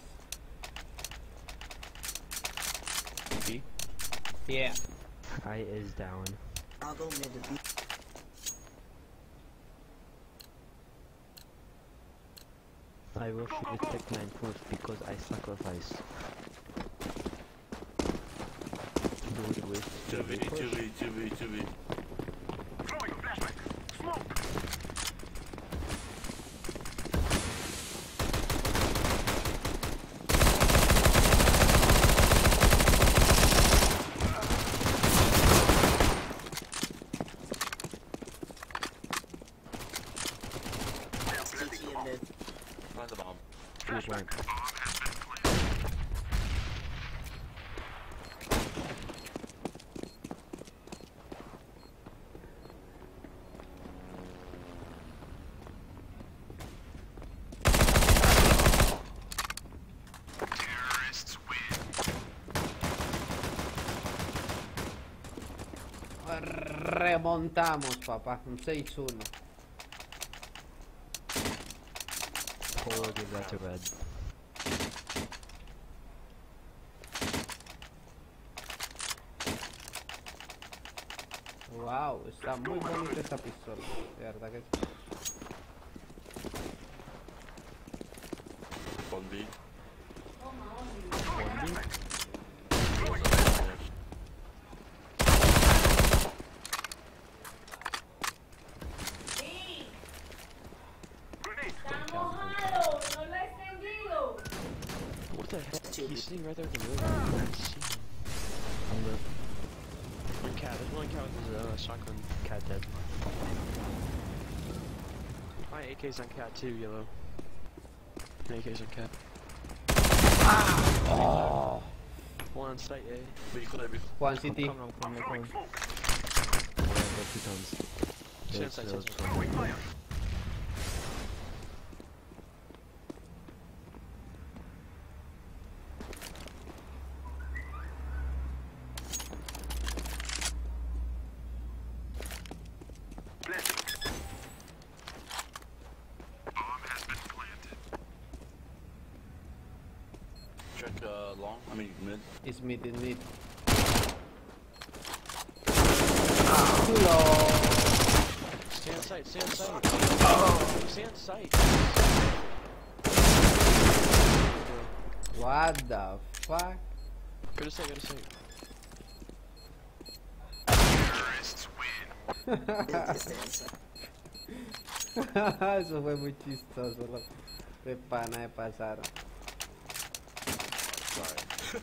B? Yeah. I is down. I'll go mid to B. I will shoot with Tech 9 first because I sacrifice. Do we wait? 2v. Throwing a flashbang. Smoke. CT in mid. Find the bomb. Who's rank? Bomb has been planted. Terrorists win. Remontamos, papá. Un 6-1. Forward, give that to red. Wow, está muy bonita esta pistola. De verdad que sí. One B. He's sitting right there at the middle. I can't see him. I'm good. One cat. There's one cat with his shotgun. Cat dead. My AK's on cat too, yellow. My AK's on cat. Oh. One on site A. Be clear, be One city. I'm coming. Throwing smoke. Yeah, 2 tons. Stay There's inside, still stay some- Throwing fire. Planting. Bomb has been planted. check long. I mean mid. It's mid, it's mid. Too low. Stay on site, stay on site. Stay on site. What the fuck? Go to site, go to site. Terrorists win. Eso fue muy chistoso. De pana de pasaron. Sorry.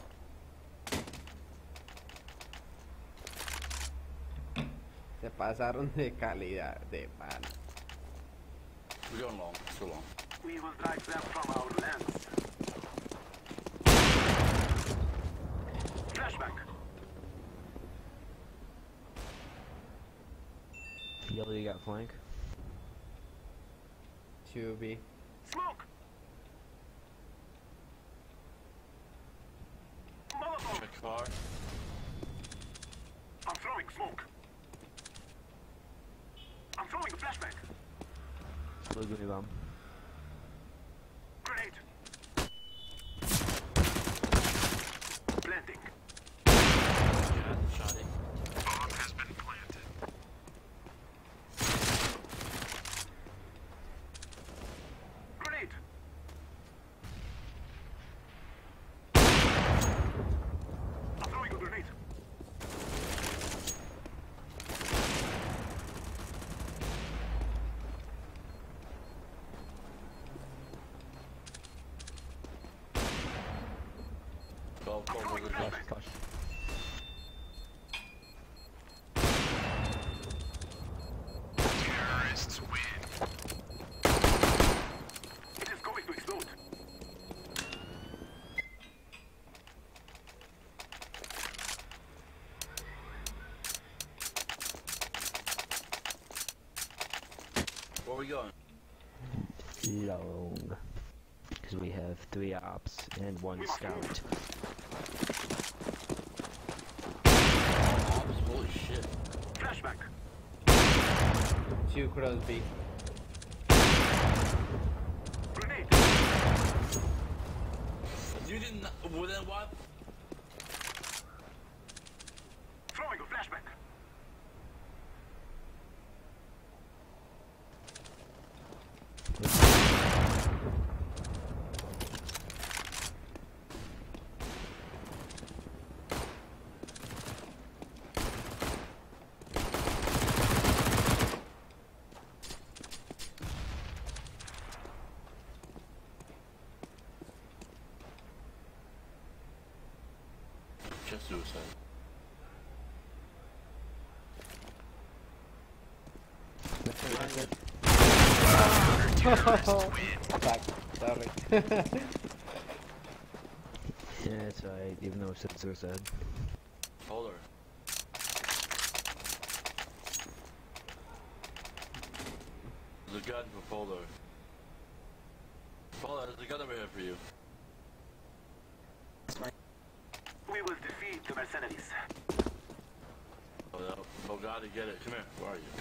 Se pasaron de calidad, de pana. We're going long. So long. We will drive them from our lands. Flashback. Yellow, you got flank. 2B. Smoke. Molotov. Check far. I'm throwing smoke. I'm throwing a flashback. Blue gummy bomb. Grenade. Planting. Yeah, shot it. Bomb has been planted. Grenade. I'm throwing a grenade. Go. Flash, flash. Terrorists win. It is going to explode. Where we going? Long. Because we have 3 ops and 1 scout. Ops, holy shit. Flashback. 2 cross B. Grenade. You didn't. Well, then what? Throwing a flashback. Just suicide. Fuck, sorry. Yeah, it's alright, even though it said suicide. Hold her. There's a gun for Polar. Polar, there's a gun over here for you. We will defeat the mercenaries. Oh, no. Oh god, to get it. Come here. Where are you?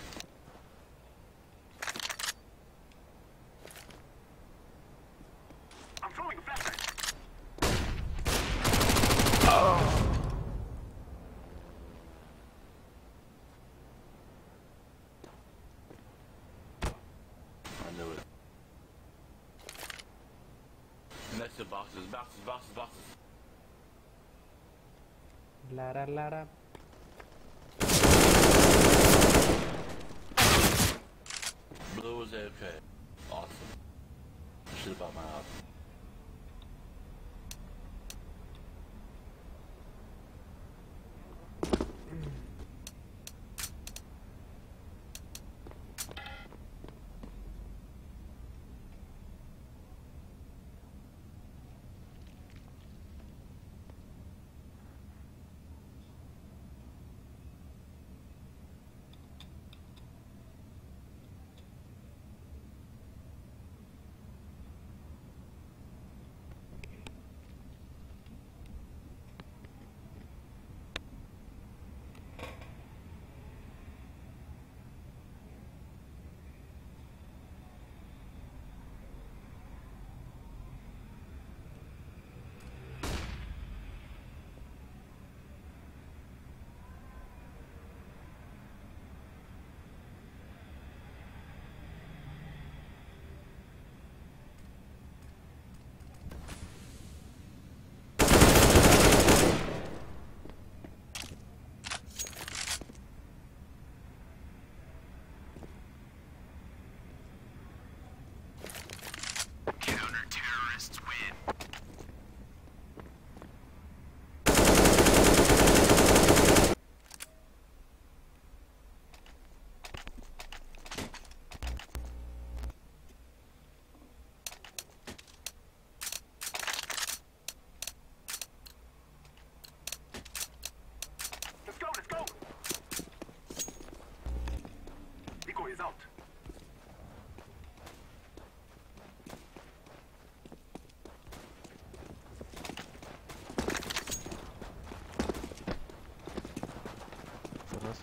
I'm throwing a flashback. I knew it. Next to boxes. Boxes. Lara, Lara. Blue was AFK. Awesome. Shit about my house.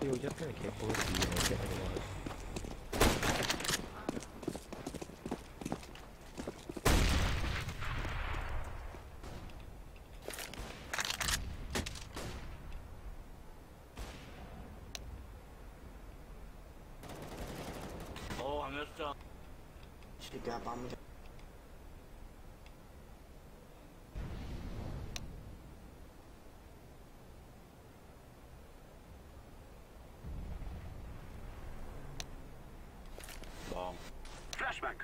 Yo just gonna keep both of you and get anyone. Oh, I missed up. She got bombed. Bomb. Flashback.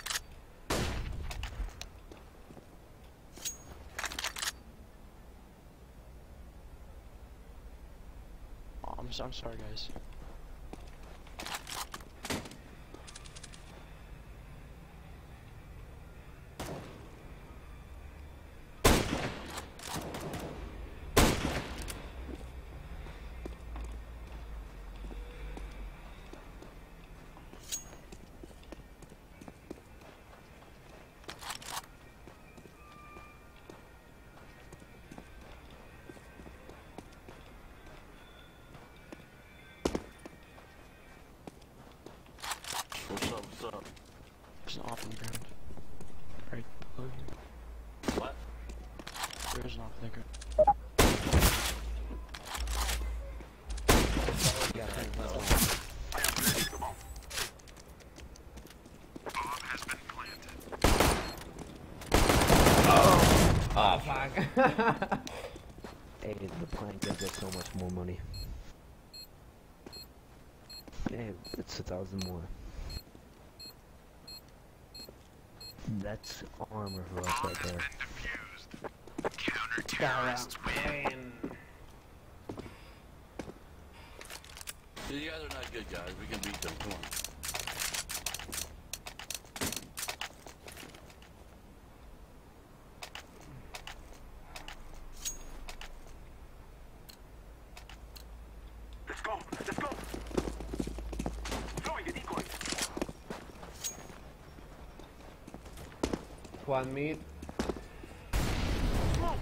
Oh, I'm sorry, guys. What's up? There's an off on the ground. Right below you. What? There's an off on the ground. I am planting the bomb. Bomb has been planted. Oh fuck. Hey, the plank gives us so much more money. Damn, it's 1,000 more. That's armor for us right there. Counter-terrorists win. These guys are not good guys. We can beat them. Come on. Let's go. Let's go. Throwing the decoy. Juan mid. Smoke.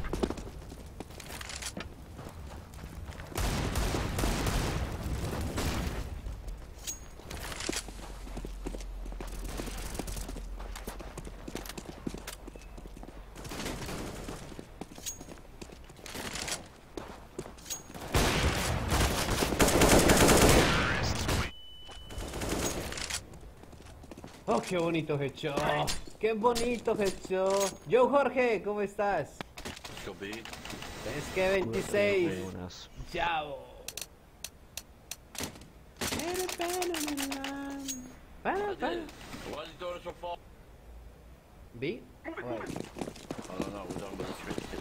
Oh, qué bonito headshot. Qué bonito headshot. Yo, Jorge, ¿cómo estás? Let's go beat. Es que 26. Chao. Why is he throwing us so far? ¿Vi? Alright. Oh, no, we're talking about this straight kid.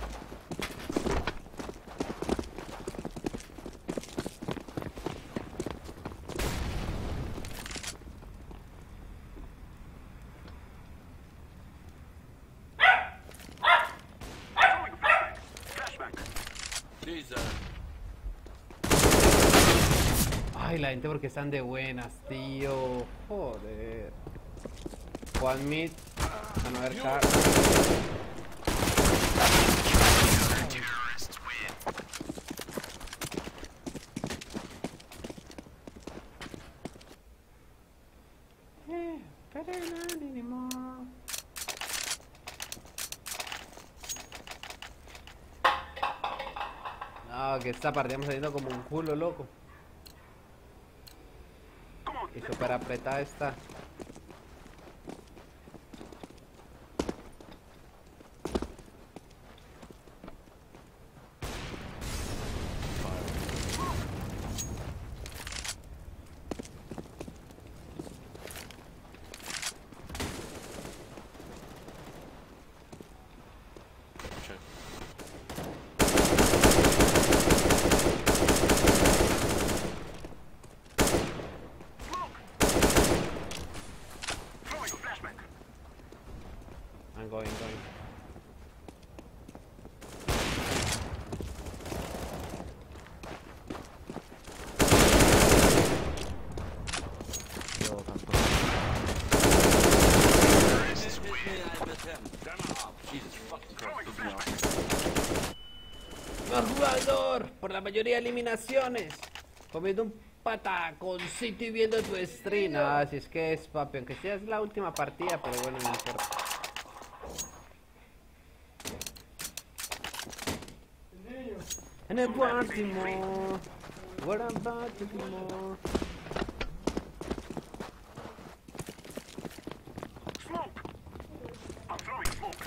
Ay, la gente porque están de buenas, tío. Joder. Juan mid. A no ver car. No, que esta partida estamos saliendo como un culo, loco. Y super apretada está. I'm going. Mejor jugador por la mayoría de eliminaciones. Comiendo un pataconcito y viendo tu stream. Así es que es, papi. Aunque sea es la última partida, pero bueno, no importa. En el Baltimore. What about Baltimore? Smoke! I'm throwing smoke.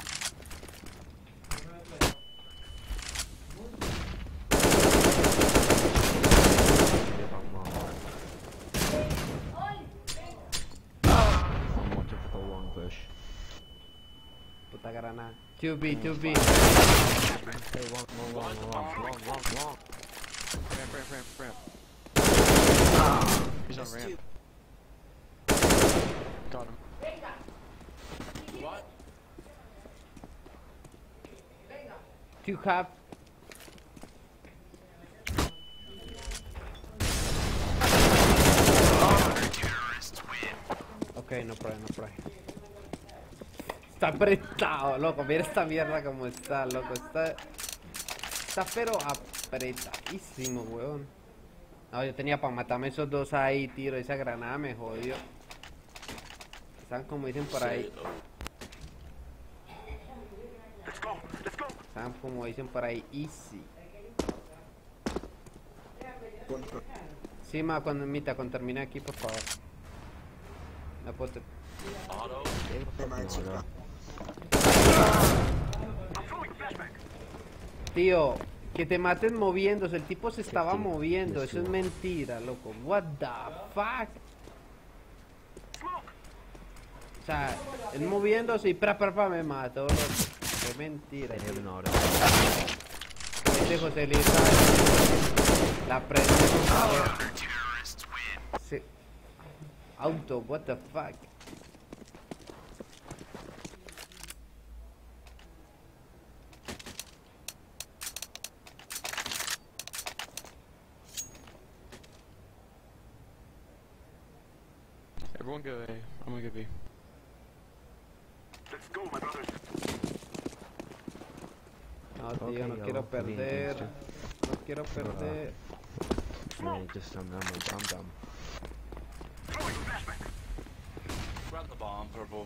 I'm watching for the long bush. Puta granada. 2B, 2B. Hey, long. Ramp. He's on ramp. Got him. What? 2 half. Ok, no pruebe. Está apretado, loco. Mira esta mierda como está, loco. Está pero apretadísimo, weón. No, yo tenía para matarme esos dos ahí, tiro. Esa granada me jodió. Están como dicen por ahí. Están como dicen por ahí, easy. Sí, ma, cuando termine aquí, por favor. No puedo. Tío, que te maten moviéndose. El tipo se estaba moviendo. Eso es mentira, loco. What the fuck. O sea, él moviéndose y me mató, loco. Qué mentira. Este José Luis la prende, por favor. Sí. Auto, what the fuck. Everyone go A. I'm gonna go B. Let's go, my brothers. No, tío, no quiero perder. No quiero perder. Yeah, just I'm dumb. Throwing flashback. Grab the bomb, purple.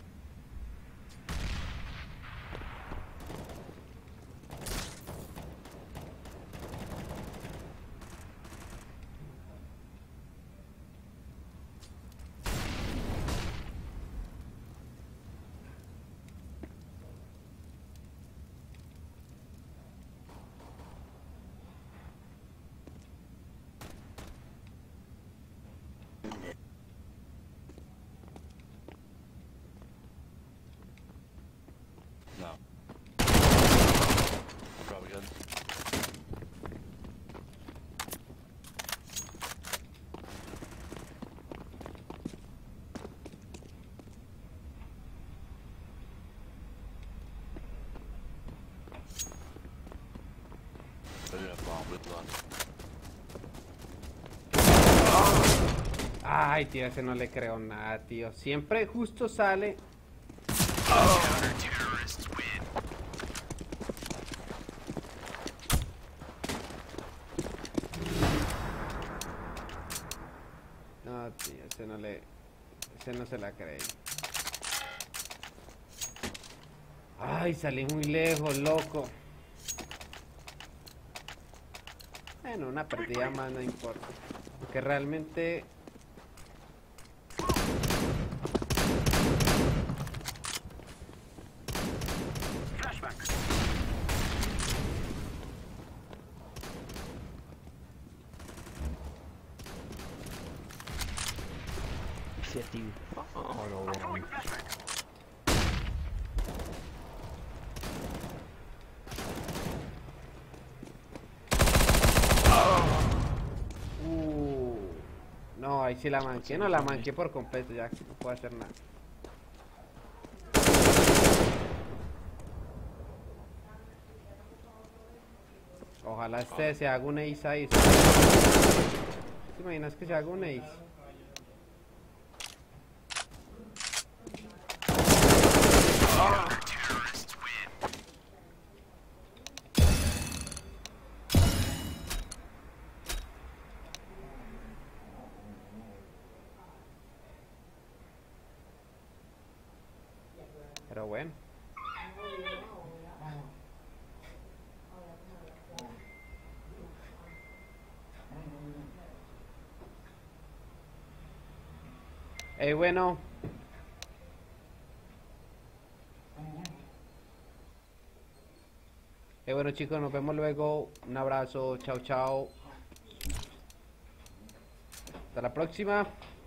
No. Probably good. They didn't have bomb with one. Ay, tío, ese no le creo nada, tío. Siempre justo sale. No, tío, ese no se la cree. Ay, salí muy lejos, loco. Bueno, una partida más no importa. Porque realmente... Flashback. Oh, Throwing flashback. No, ahí sí la manqué. No la manqué por completo, ya no puedo hacer nada. Ojalá se haga un ace ahí. ¿Te imaginas que se haga un ace? Bueno. Bueno chicos, nos vemos luego. Un abrazo, chao chao. Hasta la próxima.